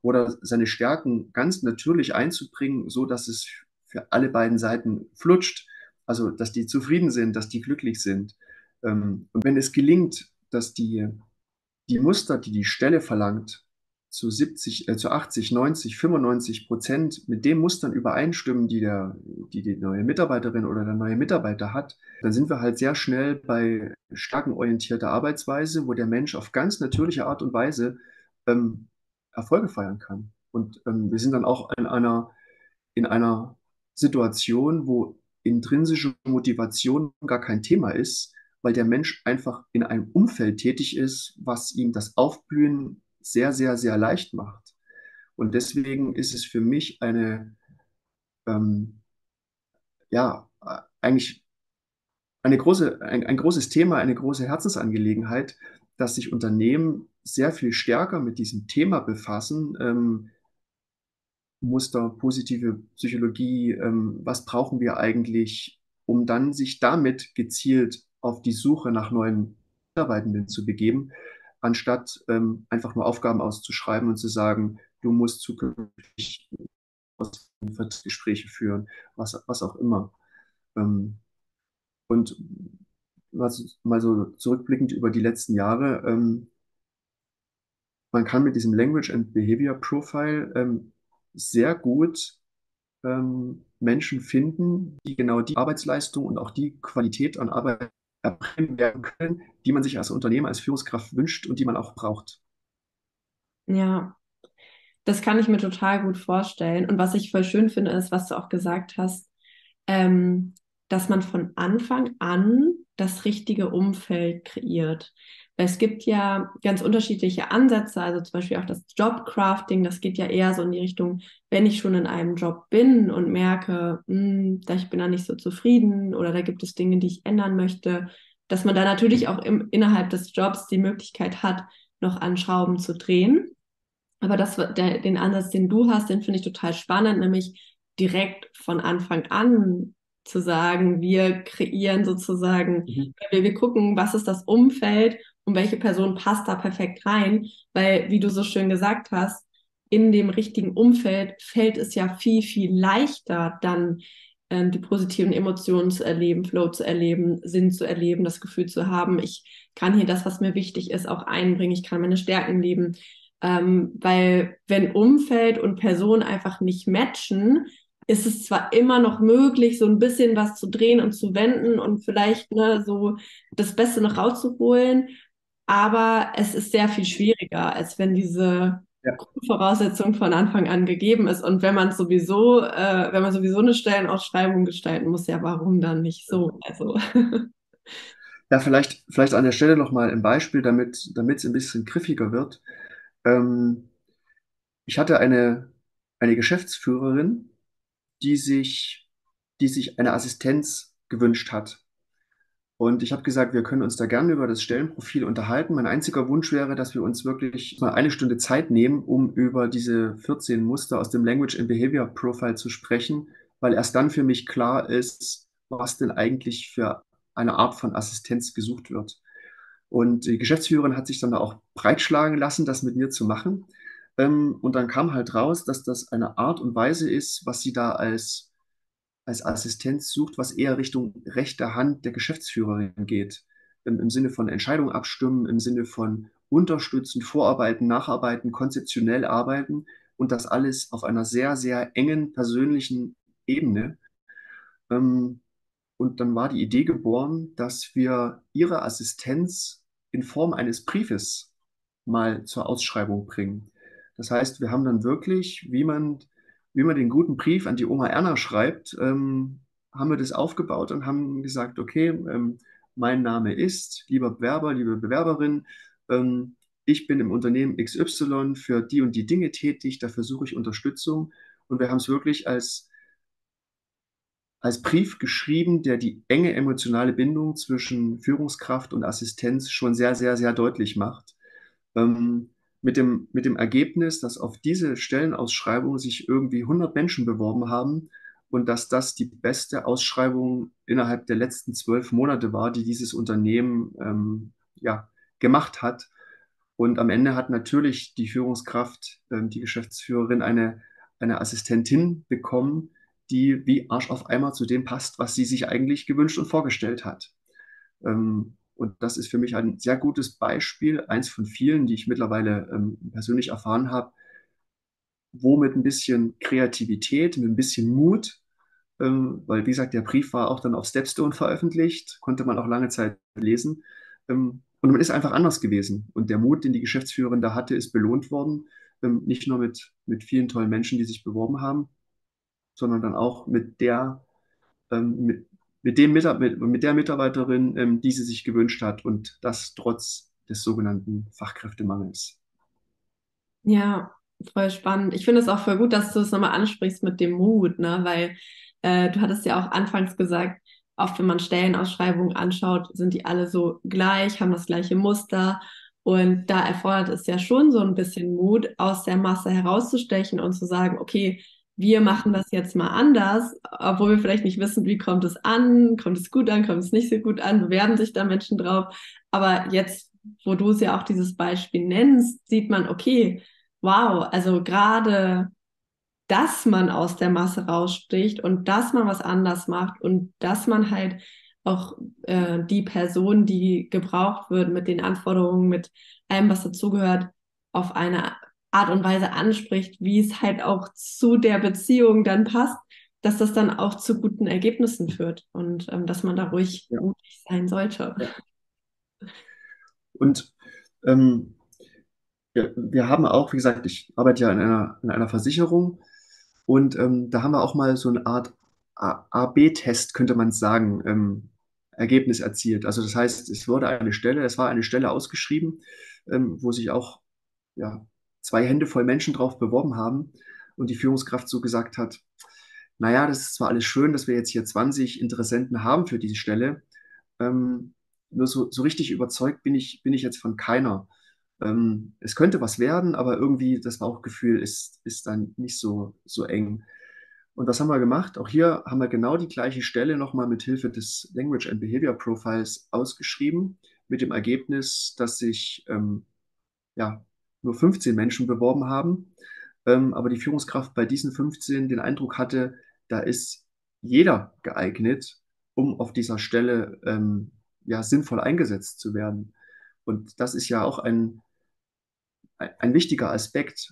oder seine Stärken ganz natürlich einzubringen, so dass es für alle beiden Seiten flutscht. Also, dass die zufrieden sind, dass die glücklich sind. Und wenn es gelingt, dass die Muster, die die Stelle verlangt, zu 80, 90, 95% mit den Mustern übereinstimmen, die neue Mitarbeiterin oder der neue Mitarbeiter hat, dann sind wir halt sehr schnell bei stärkenorientierter Arbeitsweise, wo der Mensch auf ganz natürliche Art und Weise ähm, Erfolge feiern kann. Und wir sind dann auch in einer Situation, wo intrinsische Motivation gar kein Thema ist, weil der Mensch einfach in einem Umfeld tätig ist, was ihm das Aufblühen sehr, sehr, sehr leicht macht. Und deswegen ist es für mich ähm, ja, eigentlich ein großes Thema, eine große Herzensangelegenheit, dass sich Unternehmen sehr viel stärker mit diesem Thema befassen, Muster, positive Psychologie, was brauchen wir eigentlich, um dann sich damit gezielt auf die Suche nach neuen Mitarbeitenden zu begeben, anstatt einfach nur Aufgaben auszuschreiben und zu sagen, du musst zukünftig Vertriebsgespräche führen, was auch immer. Ähm, und was, mal so zurückblickend über die letzten Jahre, man kann mit diesem Language and Behavior Profile sehr gut Menschen finden, die genau die Arbeitsleistung und auch die Qualität an Arbeit erbringen werden können, die man sich als Unternehmer, als Führungskraft wünscht und die man auch braucht. Ja, das kann ich mir total gut vorstellen. Und was ich voll schön finde, ist, was du auch gesagt hast, ähm, dass man von Anfang an das richtige Umfeld kreiert. Weil es gibt ja ganz unterschiedliche Ansätze, also zum Beispiel auch das Jobcrafting, das geht ja eher so in die Richtung, wenn ich schon in einem Job bin und merke, ich bin da nicht so zufrieden oder da gibt es Dinge, die ich ändern möchte, dass man da natürlich auch innerhalb des Jobs die Möglichkeit hat, noch an Schrauben zu drehen. Aber den Ansatz, den du hast, den finde ich total spannend, nämlich direkt von Anfang an zu sagen, wir kreieren sozusagen, Mhm. wir gucken, was ist das Umfeld und welche Person passt da perfekt rein, weil, wie du so schön gesagt hast, in dem richtigen Umfeld fällt es ja viel, viel leichter, dann die positiven Emotionen zu erleben, Flow zu erleben, Sinn zu erleben, das Gefühl zu haben, ich kann hier das, was mir wichtig ist, auch einbringen, ich kann meine Stärken leben. Weil wenn Umfeld und Person einfach nicht matchen, ist es zwar immer noch möglich, so ein bisschen was zu drehen und zu wenden und vielleicht so das Beste noch rauszuholen, aber es ist sehr viel schwieriger, als wenn diese Ja. Grundvoraussetzung von Anfang an gegeben ist. Und wenn man sowieso eine Stellenausschreibung gestalten muss, ja, warum dann nicht so? Also, Ja, vielleicht an der Stelle nochmal ein Beispiel, damit es ein bisschen griffiger wird. Ähm, ich hatte eine Geschäftsführerin, die sich, die sich eine Assistenz gewünscht hat. Und ich habe gesagt, wir können uns da gerne über das Stellenprofil unterhalten. Mein einziger Wunsch wäre, dass wir uns wirklich mal eine Stunde Zeit nehmen, um über diese 14 Muster aus dem Language and Behavior Profile zu sprechen, weil erst dann für mich klar ist, was denn eigentlich für eine Art von Assistenz gesucht wird. Und die Geschäftsführerin hat sich dann da auch breitschlagen lassen, das mit mir zu machen. Und dann kam halt raus, dass das eine Art und Weise ist, was sie da als Assistenz sucht, was eher Richtung rechte Hand der Geschäftsführerin geht. Im Sinne von Entscheidungen abstimmen, im Sinne von unterstützen, vorarbeiten, nacharbeiten, konzeptionell arbeiten und das alles auf einer sehr, sehr engen persönlichen Ebene. Ähm, und dann war die Idee geboren, dass wir ihre Assistenz in Form eines Briefes mal zur Ausschreibung bringen. Das heißt, wir haben dann wirklich, wie man den guten Brief an die Oma Erna schreibt, haben wir das aufgebaut und haben gesagt, okay, mein Name ist, lieber Bewerber, liebe Bewerberin, ich bin im Unternehmen XY für die und die Dinge tätig, dafür suche ich Unterstützung. Und wir haben es wirklich als Brief geschrieben, der die enge emotionale Bindung zwischen Führungskraft und Assistenz schon sehr, sehr, sehr deutlich macht. Mit dem Ergebnis, dass auf diese Stellenausschreibung sich irgendwie 100 Menschen beworben haben und dass das die beste Ausschreibung innerhalb der letzten 12 Monate war, die dieses Unternehmen ja, gemacht hat. Und am Ende hat natürlich die Führungskraft, die Geschäftsführerin, eine Assistentin bekommen, die wie Arsch auf Eimer zu dem passt, was sie sich eigentlich gewünscht und vorgestellt hat. Und das ist für mich ein sehr gutes Beispiel, eins von vielen, die ich mittlerweile persönlich erfahren habe, wo mit ein bisschen Kreativität, mit ein bisschen Mut, weil wie gesagt, der Brief war auch dann auf Stepstone veröffentlicht, konnte man auch lange Zeit lesen. Und man ist einfach anders gewesen. Und der Mut, den die Geschäftsführerin da hatte, ist belohnt worden. Nicht nur mit vielen tollen Menschen, die sich beworben haben, sondern dann auch mit der Mitarbeiterin, die sie sich gewünscht hat und das trotz des sogenannten Fachkräftemangels. Ja, voll spannend. Ich finde es auch voll gut, dass du es nochmal ansprichst mit dem Mut, ne? Weil du hattest ja auch anfangs gesagt, oft wenn man Stellenausschreibungen anschaut, sind die alle so gleich, haben das gleiche Muster. Und da erfordert es ja schon so ein bisschen Mut, aus der Masse herauszustechen und zu sagen, okay, wir machen das jetzt mal anders, obwohl wir vielleicht nicht wissen, wie kommt es gut an, kommt es nicht so gut an, bewerben sich da Menschen drauf. Aber jetzt, wo du es ja auch dieses Beispiel nennst, sieht man, okay, wow, also gerade, dass man aus der Masse raussticht und dass man was anders macht und dass man halt auch die Person, die gebraucht wird, mit den Anforderungen, mit allem, was dazugehört, auf eine Art und Weise anspricht, wie es halt auch zu der Beziehung dann passt, dass das dann auch zu guten Ergebnissen führt und dass man da ruhig Ja, mutig sein sollte. ja. Und ähm, wir haben auch, wie gesagt, ich arbeite ja in einer Versicherung und da haben wir auch mal so eine Art A-B-Test, könnte man sagen, Ergebnis erzielt. Also das heißt, es war eine Stelle ausgeschrieben, wo sich auch ja, zwei Hände voll Menschen drauf beworben haben und die Führungskraft so gesagt hat, naja, das ist zwar alles schön, dass wir jetzt hier 20 Interessenten haben für diese Stelle, ähm, nur so richtig überzeugt bin ich jetzt von keiner. Es könnte was werden, aber irgendwie das Bauchgefühl ist dann nicht so eng. Und was haben wir gemacht? Auch hier haben wir genau die gleiche Stelle nochmal mit Hilfe des Language and Behavior Profiles ausgeschrieben, mit dem Ergebnis, dass sich ja, nur 15 Menschen beworben haben, aber die Führungskraft bei diesen 15 den Eindruck hatte, da ist jeder geeignet, um auf dieser Stelle ja, sinnvoll eingesetzt zu werden. Und das ist ja auch ein wichtiger Aspekt,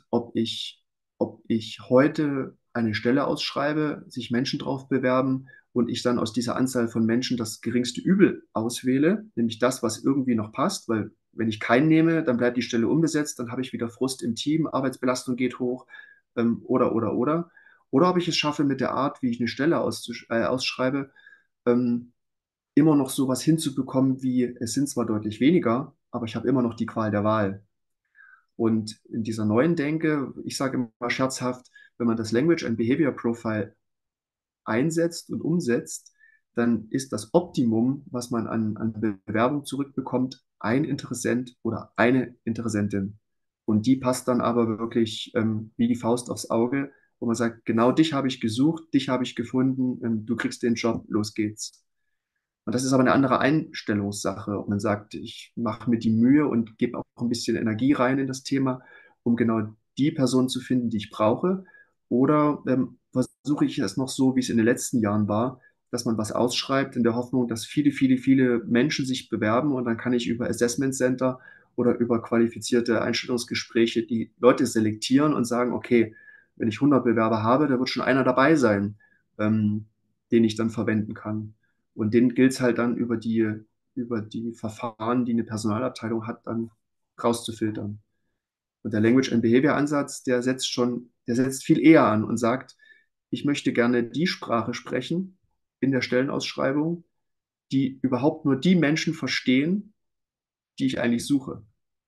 ob ich heute eine Stelle ausschreibe, sich Menschen drauf bewerben und ich dann aus dieser Anzahl von Menschen das geringste Übel auswähle, nämlich das, was irgendwie noch passt, weil wenn ich keinen nehme, dann bleibt die Stelle unbesetzt, dann habe ich wieder Frust im Team, Arbeitsbelastung geht hoch, oder. Oder ob ich es schaffe, mit der Art, wie ich eine Stelle ausschreibe, ähm, immer noch sowas hinzubekommen, wie es sind zwar deutlich weniger, aber ich habe immer noch die Qual der Wahl. Und in dieser neuen Denke, ich sage immer scherzhaft, wenn man das Language and Behavior Profile einsetzt und umsetzt, dann ist das Optimum, was man an Bewerbung zurückbekommt, ein Interessent oder eine Interessentin. Und die passt dann aber wirklich wie die Faust aufs Auge, wo man sagt, genau dich habe ich gesucht, dich habe ich gefunden, du kriegst den Job, los geht's. Und das ist aber eine andere Einstellungssache, ob man sagt, ich mache mir die Mühe und gebe auch ein bisschen Energie rein in das Thema, um genau die Person zu finden, die ich brauche. Oder versuche ich es noch so, wie es in den letzten Jahren war, dass man was ausschreibt in der Hoffnung, dass viele Menschen sich bewerben und dann kann ich über Assessment Center oder über qualifizierte Einstellungsgespräche die Leute selektieren und sagen, okay, wenn ich 100 Bewerber habe, da wird schon einer dabei sein, den ich dann verwenden kann. Und den gilt es halt dann über die Verfahren, die eine Personalabteilung hat, dann rauszufiltern. Und der Language and Behavior Ansatz, der setzt viel eher an und sagt, ich möchte gerne die Sprache sprechen in der Stellenausschreibung, die überhaupt nur die Menschen verstehen, die ich eigentlich suche.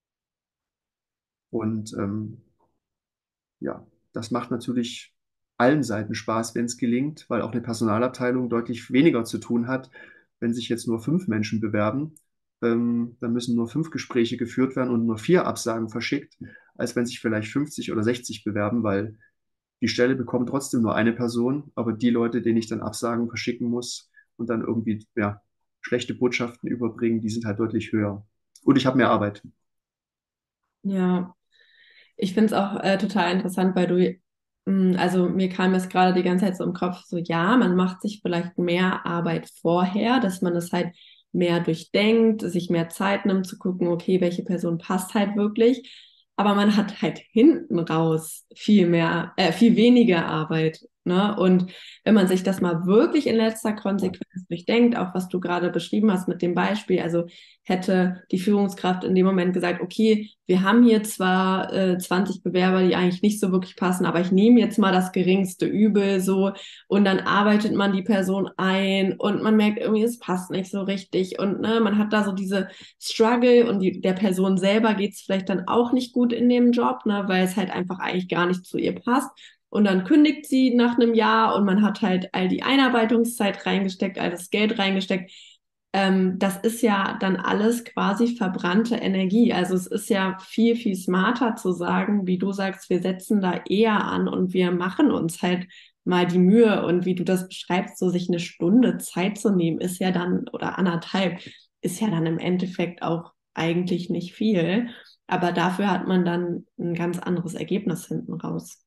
Und ja, das macht natürlich allen Seiten Spaß, wenn es gelingt, weil auch eine Personalabteilung deutlich weniger zu tun hat, wenn sich jetzt nur 5 Menschen bewerben. Dann müssen nur 5 Gespräche geführt werden und nur 4 Absagen verschickt, als wenn sich vielleicht 50 oder 60 bewerben, weil die Stelle bekommt trotzdem nur eine Person, aber die Leute, denen ich dann Absagen verschicken muss und dann irgendwie ja, schlechte Botschaften überbringen, die sind halt deutlich höher. Und ich habe mehr Arbeit. Ja, ich finde es auch total interessant, weil also mir kam es gerade die ganze Zeit so im Kopf, so ja, man macht sich vielleicht mehr Arbeit vorher, dass man es halt mehr durchdenkt, sich mehr Zeit nimmt zu gucken, okay, welche Person passt halt wirklich. Aber man hat halt hinten raus viel weniger Arbeit, ne? Und wenn man sich das mal wirklich in letzter Konsequenz durchdenkt, auch was du gerade beschrieben hast mit dem Beispiel, also hätte die Führungskraft in dem Moment gesagt, okay, wir haben hier zwar 20 Bewerber, die eigentlich nicht so wirklich passen, aber ich nehme jetzt mal das geringste Übel so und dann arbeitet man die Person ein und man merkt irgendwie, es passt nicht so richtig und ne, man hat da so diese Struggle und der Person selber geht es vielleicht dann auch nicht gut in dem Job, ne, weil es halt einfach eigentlich gar nicht zu ihr passt. Und dann kündigt sie nach einem Jahr und man hat halt all die Einarbeitungszeit reingesteckt, all das Geld reingesteckt. Das ist ja dann alles quasi verbrannte Energie. Also es ist ja viel, viel smarter zu sagen, wie du sagst, wir setzen da eher an und wir machen uns halt mal die Mühe. Und wie du das beschreibst, so sich eine Stunde Zeit zu nehmen, ist ja dann, oder anderthalb, ist ja dann im Endeffekt auch eigentlich nicht viel. Aber dafür hat man dann ein ganz anderes Ergebnis hinten raus.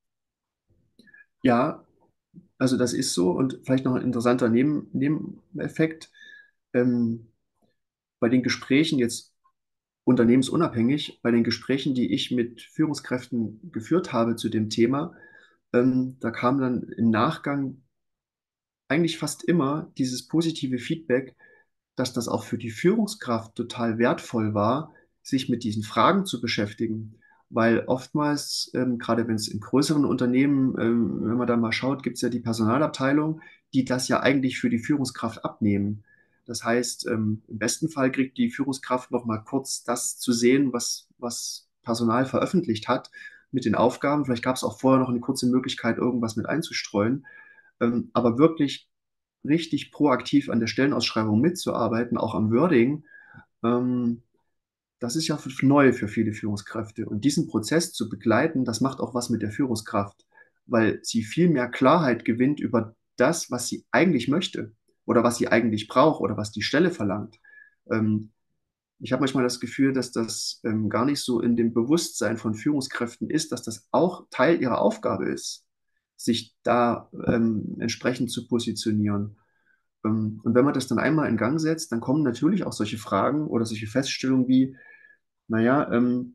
Ja, also das ist so und vielleicht noch ein interessanter Nebeneffekt. Ähm, bei den Gesprächen jetzt unternehmensunabhängig, bei den Gesprächen, die ich mit Führungskräften geführt habe zu dem Thema, da kam dann im Nachgang eigentlich fast immer dieses positive Feedback, dass das auch für die Führungskraft total wertvoll war, sich mit diesen Fragen zu beschäftigen. Weil oftmals, gerade wenn es in größeren Unternehmen, wenn man da mal schaut, gibt es ja die Personalabteilung, die das ja eigentlich für die Führungskraft abnehmen. Das heißt, im besten Fall kriegt die Führungskraft noch mal kurz das zu sehen, was Personal veröffentlicht hat mit den Aufgaben. Vielleicht gab es auch vorher noch eine kurze Möglichkeit, irgendwas mit einzustreuen. Aber wirklich richtig proaktiv an der Stellenausschreibung mitzuarbeiten, auch am Wording, ähm, das ist ja neu für viele Führungskräfte. Und diesen Prozess zu begleiten, das macht auch was mit der Führungskraft, weil sie viel mehr Klarheit gewinnt über das, was sie eigentlich möchte oder was sie eigentlich braucht oder was die Stelle verlangt. Ähm, ich habe manchmal das Gefühl, dass das gar nicht so in dem Bewusstsein von Führungskräften ist, dass das auch Teil ihrer Aufgabe ist, sich da entsprechend zu positionieren. Und wenn man das dann einmal in Gang setzt, dann kommen natürlich auch solche Fragen oder solche Feststellungen wie, naja,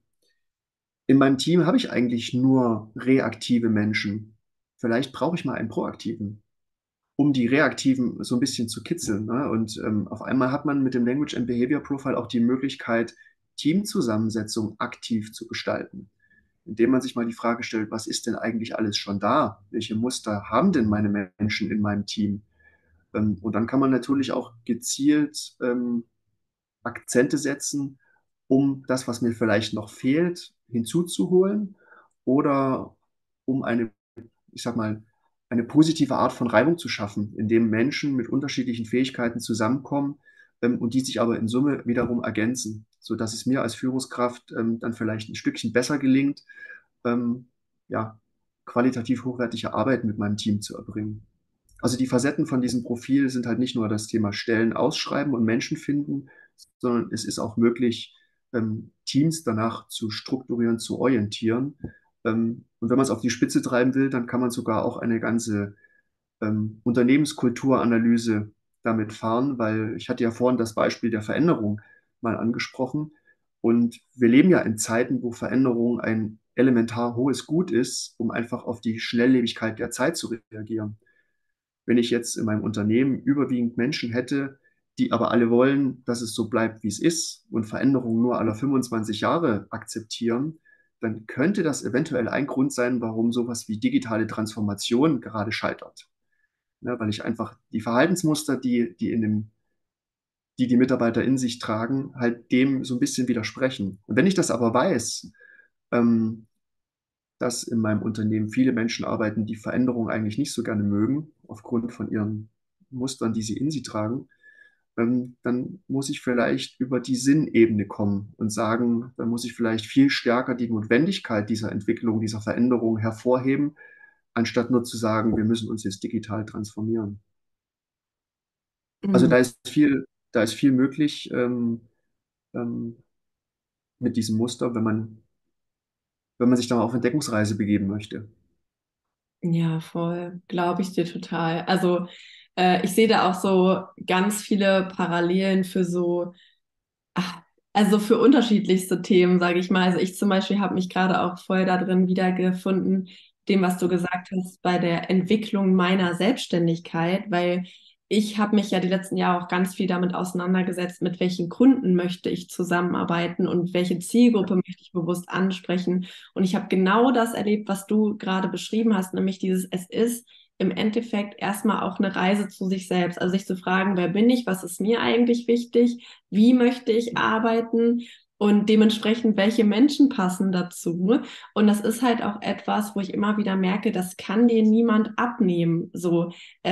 in meinem Team habe ich eigentlich nur reaktive Menschen. Vielleicht brauche ich mal einen proaktiven, um die Reaktiven so ein bisschen zu kitzeln. Ne? Und auf einmal hat man mit dem Language and Behavior Profile auch die Möglichkeit, Teamzusammensetzung aktiv zu gestalten, indem man sich mal die Frage stellt, was ist denn eigentlich alles schon da? Welche Muster haben denn meine Menschen in meinem Team? Und dann kann man natürlich auch gezielt Akzente setzen, um das, was mir vielleicht noch fehlt, hinzuzuholen oder um eine, ich sag mal, eine positive Art von Reibung zu schaffen, indem Menschen mit unterschiedlichen Fähigkeiten zusammenkommen und die sich aber in Summe wiederum ergänzen, sodass es mir als Führungskraft dann vielleicht ein Stückchen besser gelingt, ähm, ja, qualitativ hochwertige Arbeit mit meinem Team zu erbringen. Also die Facetten von diesem Profil sind halt nicht nur das Thema Stellen ausschreiben und Menschen finden, sondern es ist auch möglich, Teams danach zu strukturieren, zu orientieren. Und wenn man es auf die Spitze treiben will, dann kann man sogar auch eine ganze Unternehmenskulturanalyse damit fahren, weil ich hatte ja vorhin das Beispiel der Veränderung mal angesprochen. Und wir leben ja in Zeiten, wo Veränderung ein elementar hohes Gut ist, um einfach auf die Schnelllebigkeit der Zeit zu reagieren. Wenn ich jetzt in meinem Unternehmen überwiegend Menschen hätte, die aber alle wollen, dass es so bleibt, wie es ist und Veränderungen nur alle 25 Jahre akzeptieren, dann könnte das eventuell ein Grund sein, warum sowas wie digitale Transformation gerade scheitert. Ja, weil ich einfach die Verhaltensmuster, die Mitarbeiter in sich tragen, halt dem so ein bisschen widersprechen. Und wenn ich das aber weiß, ähm, dass in meinem Unternehmen viele Menschen arbeiten, die Veränderungen eigentlich nicht so gerne mögen, aufgrund von ihren Mustern, die sie in sie tragen, dann muss ich vielleicht über die Sinnebene kommen und sagen, dann muss ich vielleicht viel stärker die Notwendigkeit dieser Entwicklung, dieser Veränderung hervorheben, anstatt nur zu sagen, wir müssen uns jetzt digital transformieren. Also Mhm. da ist viel möglich. Ähm, mit diesem Muster, wenn man sich da mal auf Entdeckungsreise begeben möchte. Ja, voll. Glaube ich dir total. Also ich sehe da auch so ganz viele Parallelen für so, ach, also für unterschiedlichste Themen, sage ich mal. Also ich zum Beispiel habe mich gerade auch voll da drin wiedergefunden, dem, was du gesagt hast, bei der Entwicklung meiner Selbstständigkeit, weil ich habe mich ja die letzten Jahre auch ganz viel damit auseinandergesetzt, mit welchen Kunden möchte ich zusammenarbeiten und welche Zielgruppe möchte ich bewusst ansprechen. Und ich habe genau das erlebt, was du gerade beschrieben hast, nämlich dieses, es ist im Endeffekt erstmal auch eine Reise zu sich selbst. Also sich zu fragen, wer bin ich, was ist mir eigentlich wichtig, wie möchte ich arbeiten und dementsprechend, welche Menschen passen dazu. Und das ist halt auch etwas, wo ich immer wieder merke, das kann dir niemand abnehmen. So,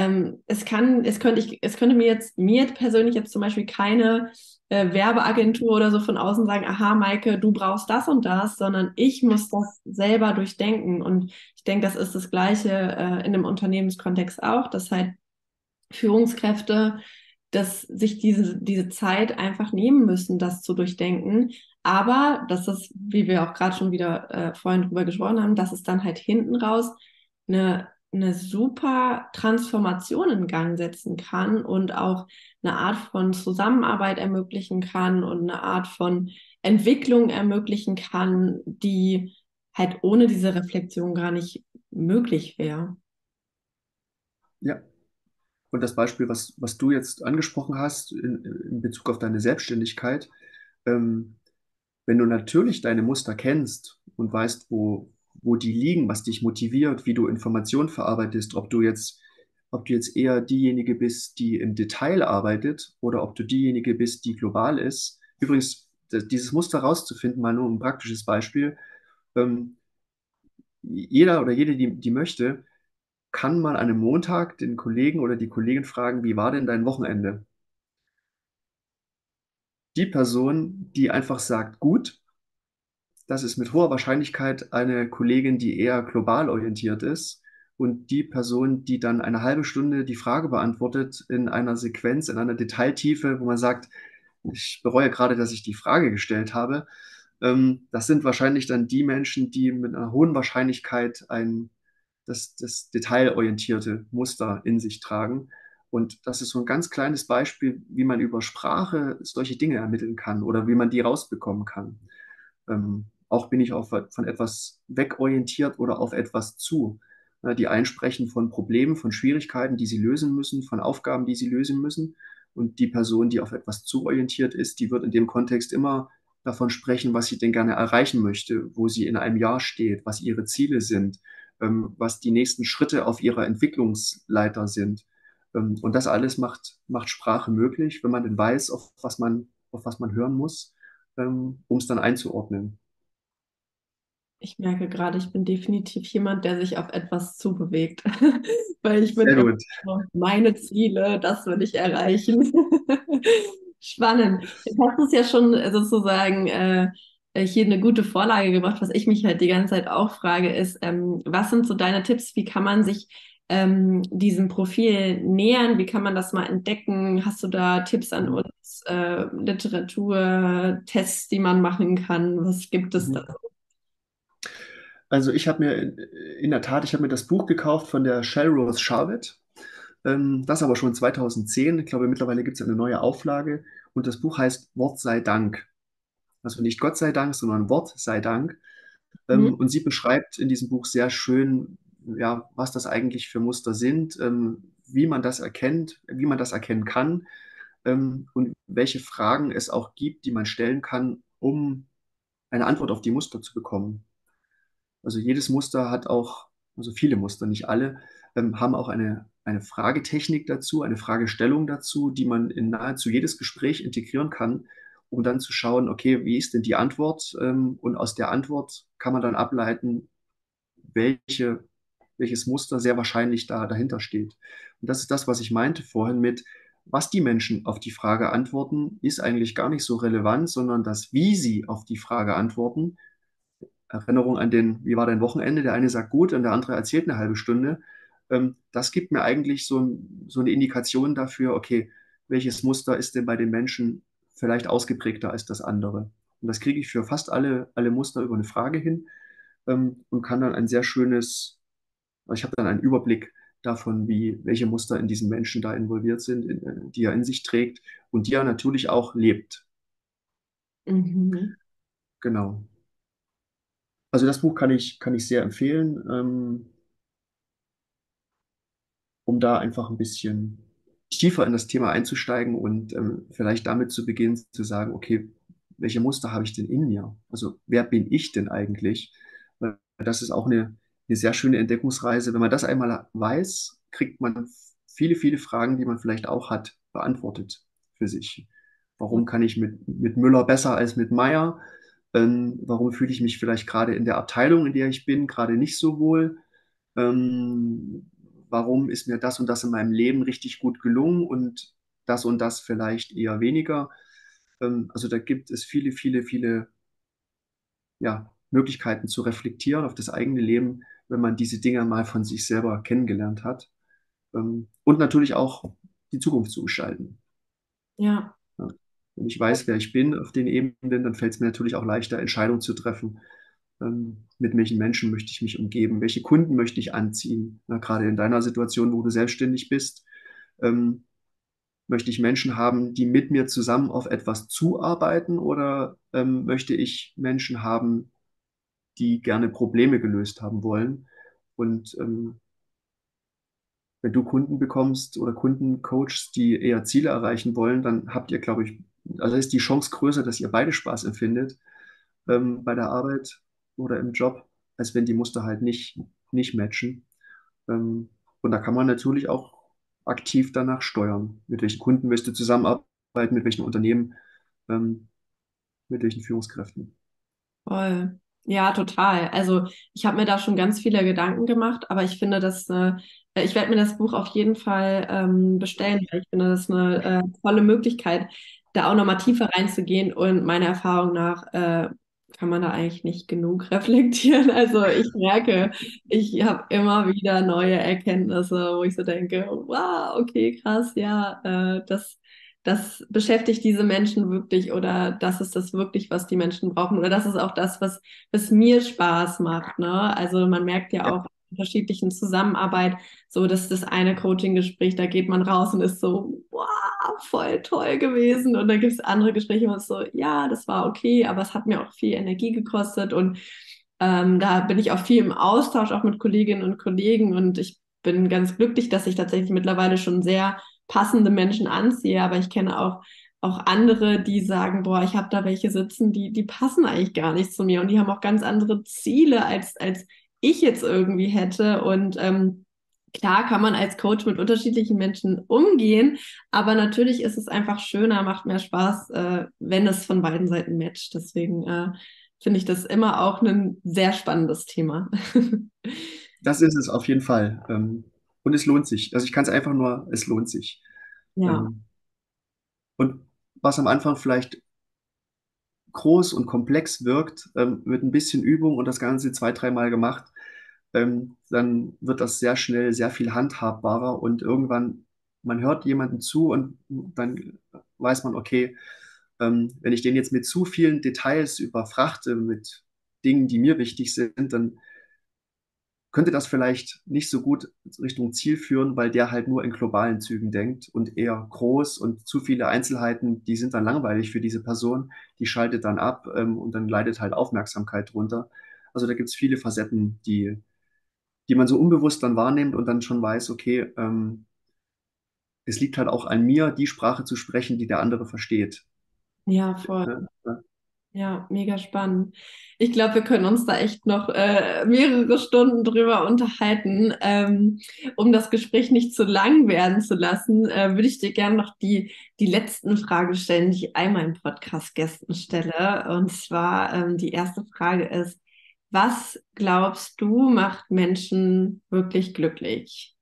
es könnte mir persönlich jetzt zum Beispiel keine Werbeagentur oder so von außen sagen, aha, Maike, du brauchst das und das, sondern ich muss das selber durchdenken. Und ich denke, das ist das Gleiche in einem Unternehmenskontext auch, dass halt Führungskräfte, dass sich diese Zeit einfach nehmen müssen, das zu durchdenken. Aber dass das, wie wir auch gerade schon wieder vorhin drüber gesprochen haben, dass es dann halt hinten raus eine super Transformation in Gang setzen kann und auch eine Art von Zusammenarbeit ermöglichen kann und eine Art von Entwicklung ermöglichen kann, die halt ohne diese Reflexion gar nicht möglich wäre. Ja. Und das Beispiel, was du jetzt angesprochen hast in Bezug auf deine Selbstständigkeit, ähm, wenn du natürlich deine Muster kennst und weißt, wo die liegen, was dich motiviert, wie du Informationen verarbeitest, ob du jetzt eher diejenige bist, die im Detail arbeitet oder ob du diejenige bist, die global ist. Übrigens, dieses Muster rauszufinden, mal nur ein praktisches Beispiel. Ähm, Jeder oder jede, die möchte, kann mal an einem Montag den Kollegen oder die Kollegin fragen, wie war denn dein Wochenende? Die Person, die einfach sagt, gut, das ist mit hoher Wahrscheinlichkeit eine Kollegin, die eher global orientiert ist. Und die Person, die dann eine halbe Stunde die Frage beantwortet in einer Sequenz, in einer Detailtiefe, wo man sagt, ich bereue gerade, dass ich die Frage gestellt habe. Das sind wahrscheinlich dann die Menschen, die mit einer hohen Wahrscheinlichkeit das detailorientierte Muster in sich tragen. Und das ist so ein ganz kleines Beispiel, wie man über Sprache solche Dinge ermitteln kann oder wie man die rausbekommen kann. Auch bin ich von etwas wegorientiert oder auf etwas zu. Die einen sprechen von Problemen, von Schwierigkeiten, die sie lösen müssen, von Aufgaben, die sie lösen müssen. Und die Person, die auf etwas zu orientiert ist, die wird in dem Kontext immer davon sprechen, was sie denn gerne erreichen möchte, wo sie in einem Jahr steht, was ihre Ziele sind, was die nächsten Schritte auf ihrer Entwicklungsleiter sind. Und das alles macht Sprache möglich, wenn man denn weiß, auf was man hören muss, um es dann einzuordnen. Ich merke gerade, ich bin definitiv jemand, der sich auf etwas zubewegt, weil ich bin Sehr immer gut. so, meine Ziele, das will ich erreichen. Spannend. Jetzt hast du es ja schon sozusagen hier eine gute Vorlage gemacht. Was ich mich halt die ganze Zeit auch frage, ist, was sind so deine Tipps? Wie kann man sich diesem Profil nähern? Wie kann man das mal entdecken? Hast du da Tipps an Mhm. uns, Literatur, Tests, die man machen kann? Was gibt es da? Mhm. Also ich habe mir in der Tat, ich habe mir das Buch gekauft von der Shel Rose Charvet. Das aber schon 2010. Ich glaube, mittlerweile gibt es eine neue Auflage. Und das Buch heißt Wort sei Dank. Also nicht Gott sei Dank, sondern Wort sei Dank. Mhm. Und sie beschreibt in diesem Buch sehr schön, ja, was das eigentlich für Muster sind, wie man das erkennt, wie man das erkennen kann, und welche Fragen es auch gibt, die man stellen kann, um eine Antwort auf die Muster zu bekommen. Also jedes Muster hat auch, also viele Muster, nicht alle, haben auch eine Fragetechnik dazu, eine Fragestellung dazu, die man in nahezu jedes Gespräch integrieren kann, um dann zu schauen, okay, wie ist denn die Antwort? Und aus der Antwort kann man dann ableiten, welche, welches Muster sehr wahrscheinlich dahinter steht. Und das ist das, was ich meinte vorhin mit, was die Menschen auf die Frage antworten, ist eigentlich gar nicht so relevant, sondern das, wie sie auf die Frage antworten. Erinnerung an wie war dein Wochenende? Der eine sagt gut und der andere erzählt eine halbe Stunde. Das gibt mir eigentlich so eine Indikation dafür, okay, welches Muster ist denn bei den Menschen vielleicht ausgeprägter als das andere? Und das kriege ich für fast alle Muster über eine Frage hin, und kann dann ein sehr schönes, ich habe dann einen Überblick davon, welche Muster in diesen Menschen da involviert sind, die er in sich trägt und die er natürlich auch lebt. Mhm. Genau. Also das Buch kann ich sehr empfehlen, um da einfach ein bisschen tiefer in das Thema einzusteigen und vielleicht damit zu beginnen, zu sagen, okay, welche Muster habe ich denn in mir? Also wer bin ich denn eigentlich? Weil das ist auch eine sehr schöne Entdeckungsreise. Wenn man das einmal weiß, kriegt man viele, viele Fragen, die man vielleicht auch hat, beantwortet für sich. Warum kann ich mit Müller besser als mit Meier? Warum fühle ich mich vielleicht gerade in der Abteilung, in der ich bin, gerade nicht so wohl? Warum ist mir das und das in meinem Leben richtig gut gelungen und das vielleicht eher weniger. Also da gibt es viele, viele, viele, ja, Möglichkeiten zu reflektieren auf das eigene Leben, wenn man diese Dinge mal von sich selber kennengelernt hat. Und natürlich auch die Zukunft zu gestalten. Ja, Ja. Wenn ich weiß, wer ich bin auf den Ebenen, dann fällt es mir natürlich auch leichter, Entscheidungen zu treffen. Mit welchen Menschen möchte ich mich umgeben? Welche Kunden möchte ich anziehen? Na, gerade in deiner Situation, wo du selbstständig bist, ähm, möchte ich Menschen haben, die mit mir zusammen auf etwas zuarbeiten oder möchte ich Menschen haben, die gerne Probleme gelöst haben wollen? Und wenn du Kunden bekommst oder Kunden coachst, die eher Ziele erreichen wollen, dann habt ihr, glaube ich, also ist die Chance größer, dass ihr beide Spaß empfindet bei der Arbeit oder im Job, als wenn die Muster halt nicht matchen. Und da kann man natürlich auch aktiv danach steuern. Mit welchen Kunden möchtest du zusammenarbeiten, mit welchen Unternehmen, ähm, mit welchen Führungskräften. voll. Ja, total. Also ich habe mir da schon ganz viele Gedanken gemacht, aber ich finde, ich werde mir das Buch auf jeden Fall bestellen, weil ich finde, das ist eine tolle Möglichkeit, da auch nochmal tiefer reinzugehen und meiner Erfahrung nach kann man da eigentlich nicht genug reflektieren. Also ich merke, ich habe immer wieder neue Erkenntnisse, wo ich so denke, wow, okay, krass, ja, das beschäftigt diese Menschen wirklich oder das ist das wirklich, was die Menschen brauchen oder das ist auch das, was mir Spaß macht, ne? Also man merkt ja Ja, auch in unterschiedlichen Zusammenarbeit, so dass das eine Coaching-Gespräch, da geht man raus und ist so, wow, voll toll gewesen und dann gibt es andere Gespräche, wo es so, ja, das war okay, aber es hat mir auch viel Energie gekostet und da bin ich auch viel im Austausch, auch mit Kolleginnen und Kollegen und ich bin ganz glücklich, dass ich tatsächlich mittlerweile schon sehr passende Menschen anziehe, aber ich kenne auch andere, die sagen, boah, ich habe da welche sitzen, die passen eigentlich gar nicht zu mir und die haben auch ganz andere Ziele, als ich jetzt irgendwie hätte. Und klar kann man als Coach mit unterschiedlichen Menschen umgehen, aber natürlich ist es einfach schöner, macht mehr Spaß, wenn es von beiden Seiten matcht. Deswegen finde ich das immer auch ein sehr spannendes Thema. das ist es auf jeden Fall. Und es lohnt sich. Also ich kann es einfach nur, es lohnt sich. Ja, Ähm, und was am Anfang vielleicht groß und komplex wirkt, mit ein bisschen Übung und das Ganze zwei, dreimal gemacht, dann wird das sehr schnell sehr viel handhabbarer und irgendwann, man hört jemanden zu und dann weiß man, okay, wenn ich den jetzt mit zu vielen Details überfrachte, mit Dingen, die mir wichtig sind, dann könnte das vielleicht nicht so gut Richtung Ziel führen, weil der halt nur in globalen Zügen denkt und eher groß und zu viele Einzelheiten, die sind dann langweilig für diese Person, die schaltet dann ab, und dann leidet halt Aufmerksamkeit drunter. Also da gibt es viele Facetten, die man so unbewusst dann wahrnimmt und dann schon weiß, okay, es liegt halt auch an mir, die Sprache zu sprechen, die der andere versteht. ja, voll. Ne? Ja, mega spannend. Ich glaube, wir können uns da echt noch mehrere Stunden drüber unterhalten. Um das Gespräch nicht zu lang werden zu lassen, würde ich dir gerne noch die letzten Fragen stellen, die ich einmal im Podcast Gästen stelle. Und zwar, die erste Frage ist, was glaubst du, macht Menschen wirklich glücklich?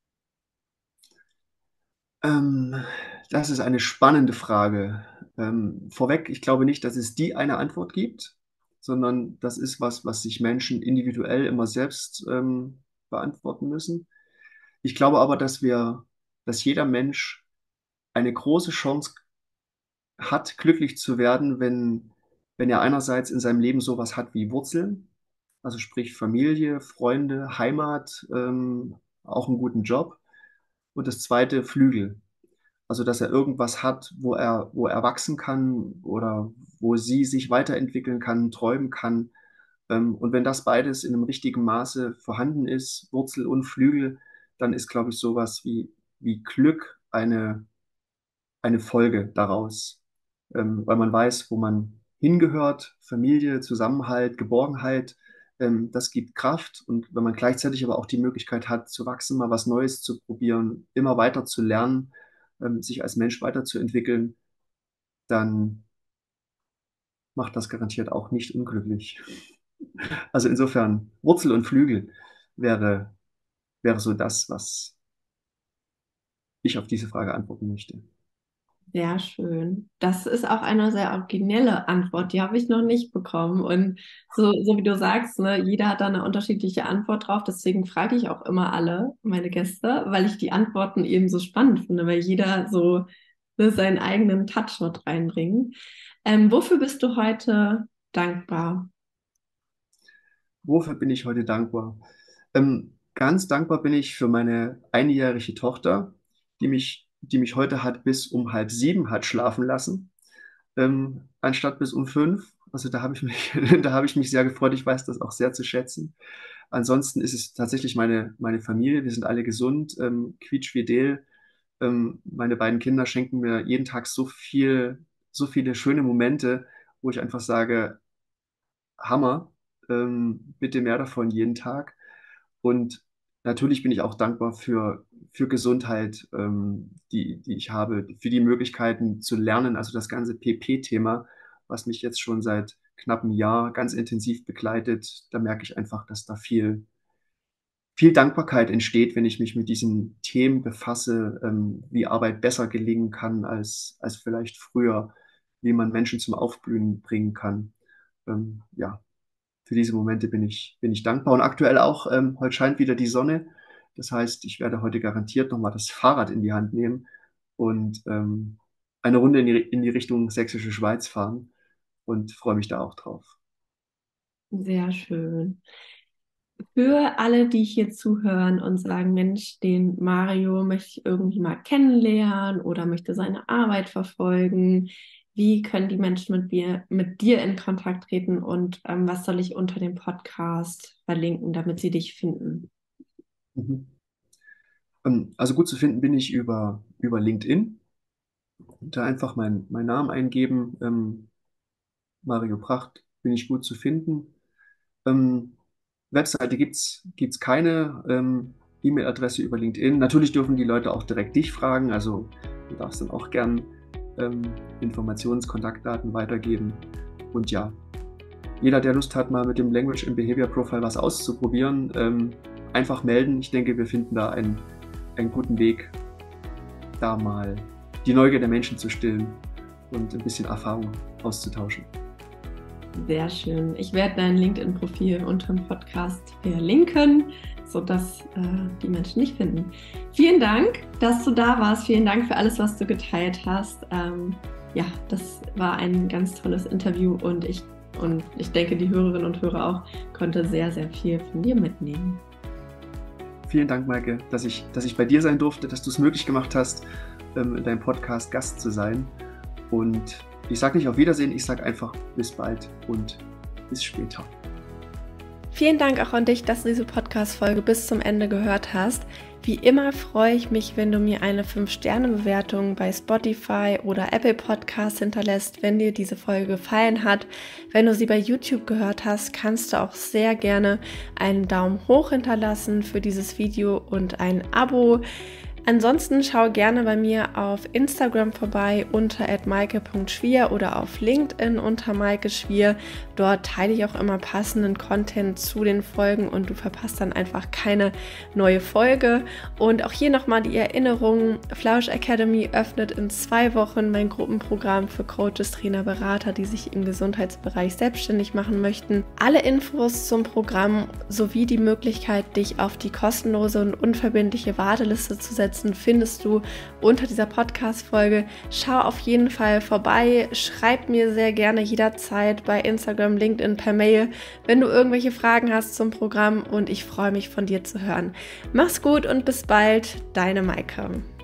Ähm, Das ist eine spannende Frage. Vorweg, ich glaube nicht, dass es die eine Antwort gibt, sondern das ist was, was sich Menschen individuell immer selbst beantworten müssen. Ich glaube aber, dass jeder Mensch eine große Chance hat, glücklich zu werden, wenn wenn er einerseits in seinem Leben sowas hat wie Wurzeln, also sprich Familie, Freunde, Heimat, auch einen guten Job. Und das zweite Flügel. Also dass er irgendwas hat, wo er wachsen kann oder wo sie sich weiterentwickeln kann, träumen kann. Und wenn das beides in einem richtigen Maße vorhanden ist, Wurzel und Flügel, dann ist, glaube ich, sowas wie Glück eine Folge daraus, weil man weiß, wo man hingehört, Familie, Zusammenhalt, Geborgenheit, das gibt Kraft. Und wenn man gleichzeitig aber auch die Möglichkeit hat, zu wachsen, mal was Neues zu probieren, immer weiter zu lernen, sich als Mensch weiterzuentwickeln, dann macht das garantiert auch nicht unglücklich. Also insofern, Wurzel und Flügel wäre, wäre so das, was ich auf diese Frage antworten möchte. Sehr schön. Das ist auch eine sehr originelle Antwort. Die habe ich noch nicht bekommen. Und so wie du sagst, ne, jeder hat da eine unterschiedliche Antwort drauf. Deswegen frage ich auch immer alle meine Gäste, weil ich die Antworten eben so spannend finde, weil jeder so, ne, seinen eigenen Touch mit reinbringt. Wofür bist du heute dankbar? Wofür bin ich heute dankbar? Ganz dankbar bin ich für meine einjährige Tochter, die mich heute hat bis um 6:30 hat schlafen lassen, anstatt bis um 5. Also da habe ich mich, da habe ich mich sehr gefreut. Ich weiß das auch sehr zu schätzen. Ansonsten ist es tatsächlich meine Familie. Wir sind alle gesund, quietschfidel. Meine beiden Kinder schenken mir jeden Tag so viele schöne Momente, wo ich einfach sage, Hammer, bitte mehr davon jeden Tag. Und natürlich bin ich auch dankbar für Gesundheit, die ich habe, für die Möglichkeiten zu lernen, also das ganze PP-Thema, was mich jetzt schon seit knapp einem Jahr ganz intensiv begleitet. Da merke ich einfach, dass da viel Dankbarkeit entsteht, wenn ich mich mit diesen Themen befasse, wie Arbeit besser gelingen kann als vielleicht früher, wie man Menschen zum Aufblühen bringen kann. Ja, für diese Momente bin ich dankbar. Und aktuell auch, heute scheint wieder die Sonne. Das heißt, ich werde heute garantiert nochmal das Fahrrad in die Hand nehmen und eine Runde in die Richtung Sächsische Schweiz fahren und freue mich da auch drauf. Sehr schön. Für alle, die hier zuhören und sagen, Mensch, den Mario möchte ich irgendwie mal kennenlernen oder möchte seine Arbeit verfolgen, wie können die Menschen mit dir in Kontakt treten und was soll ich unter dem Podcast verlinken, damit sie dich finden? Mhm. Also gut zu finden bin ich über LinkedIn. Da einfach meinen Namen eingeben. Mario Pracht bin ich gut zu finden. Ähm, Webseite gibt's keine. E-Mail-Adresse über LinkedIn. Natürlich dürfen die Leute auch direkt dich fragen. Also du darfst dann auch gern ähm, Informationskontaktdaten weitergeben. Und ja, jeder, der Lust hat, mal mit dem Language and Behavior Profile was auszuprobieren, einfach melden. Ich denke, wir finden da einen guten Weg, da mal die Neugier der Menschen zu stillen und ein bisschen Erfahrung auszutauschen. Sehr schön. Ich werde dein LinkedIn-Profil unter dem Podcast verlinken, sodass die Menschen dich finden. Vielen Dank, dass du da warst. Vielen Dank für alles, was du geteilt hast. Ja, das war ein ganz tolles Interview und ich denke, die Hörerinnen und Hörer auch konnte sehr, sehr viel von dir mitnehmen. Vielen Dank, Maike, dass ich bei dir sein durfte, dass du es möglich gemacht hast, in deinem Podcast Gast zu sein. Und ich sage nicht auf Wiedersehen, ich sage einfach bis bald und bis später. Vielen Dank auch an dich, dass du diese Podcast-Folge bis zum Ende gehört hast. Wie immer freue ich mich, wenn du mir eine 5-Sterne-Bewertung bei Spotify oder Apple Podcasts hinterlässt, wenn dir diese Folge gefallen hat. Wenn du sie bei YouTube gehört hast, kannst du auch sehr gerne einen Daumen hoch hinterlassen für dieses Video und ein Abo. Ansonsten schau gerne bei mir auf Instagram vorbei unter @maike.schwier oder auf LinkedIn unter Maike Schwier. Dort teile ich auch immer passenden Content zu den Folgen und du verpasst dann einfach keine neue Folge. Und auch hier nochmal die Erinnerung, Flourish Academy öffnet in 2 Wochen mein Gruppenprogramm für Coaches, Trainer, Berater, die sich im Gesundheitsbereich selbstständig machen möchten. Alle Infos zum Programm sowie die Möglichkeit, dich auf die kostenlose und unverbindliche Warteliste zu setzen, Notizen findest du unter dieser Podcast-Folge. Schau auf jeden Fall vorbei, schreib mir sehr gerne jederzeit bei Instagram, LinkedIn, per Mail, wenn du irgendwelche Fragen hast zum Programm und ich freue mich von dir zu hören. Mach's gut und bis bald, deine Maike.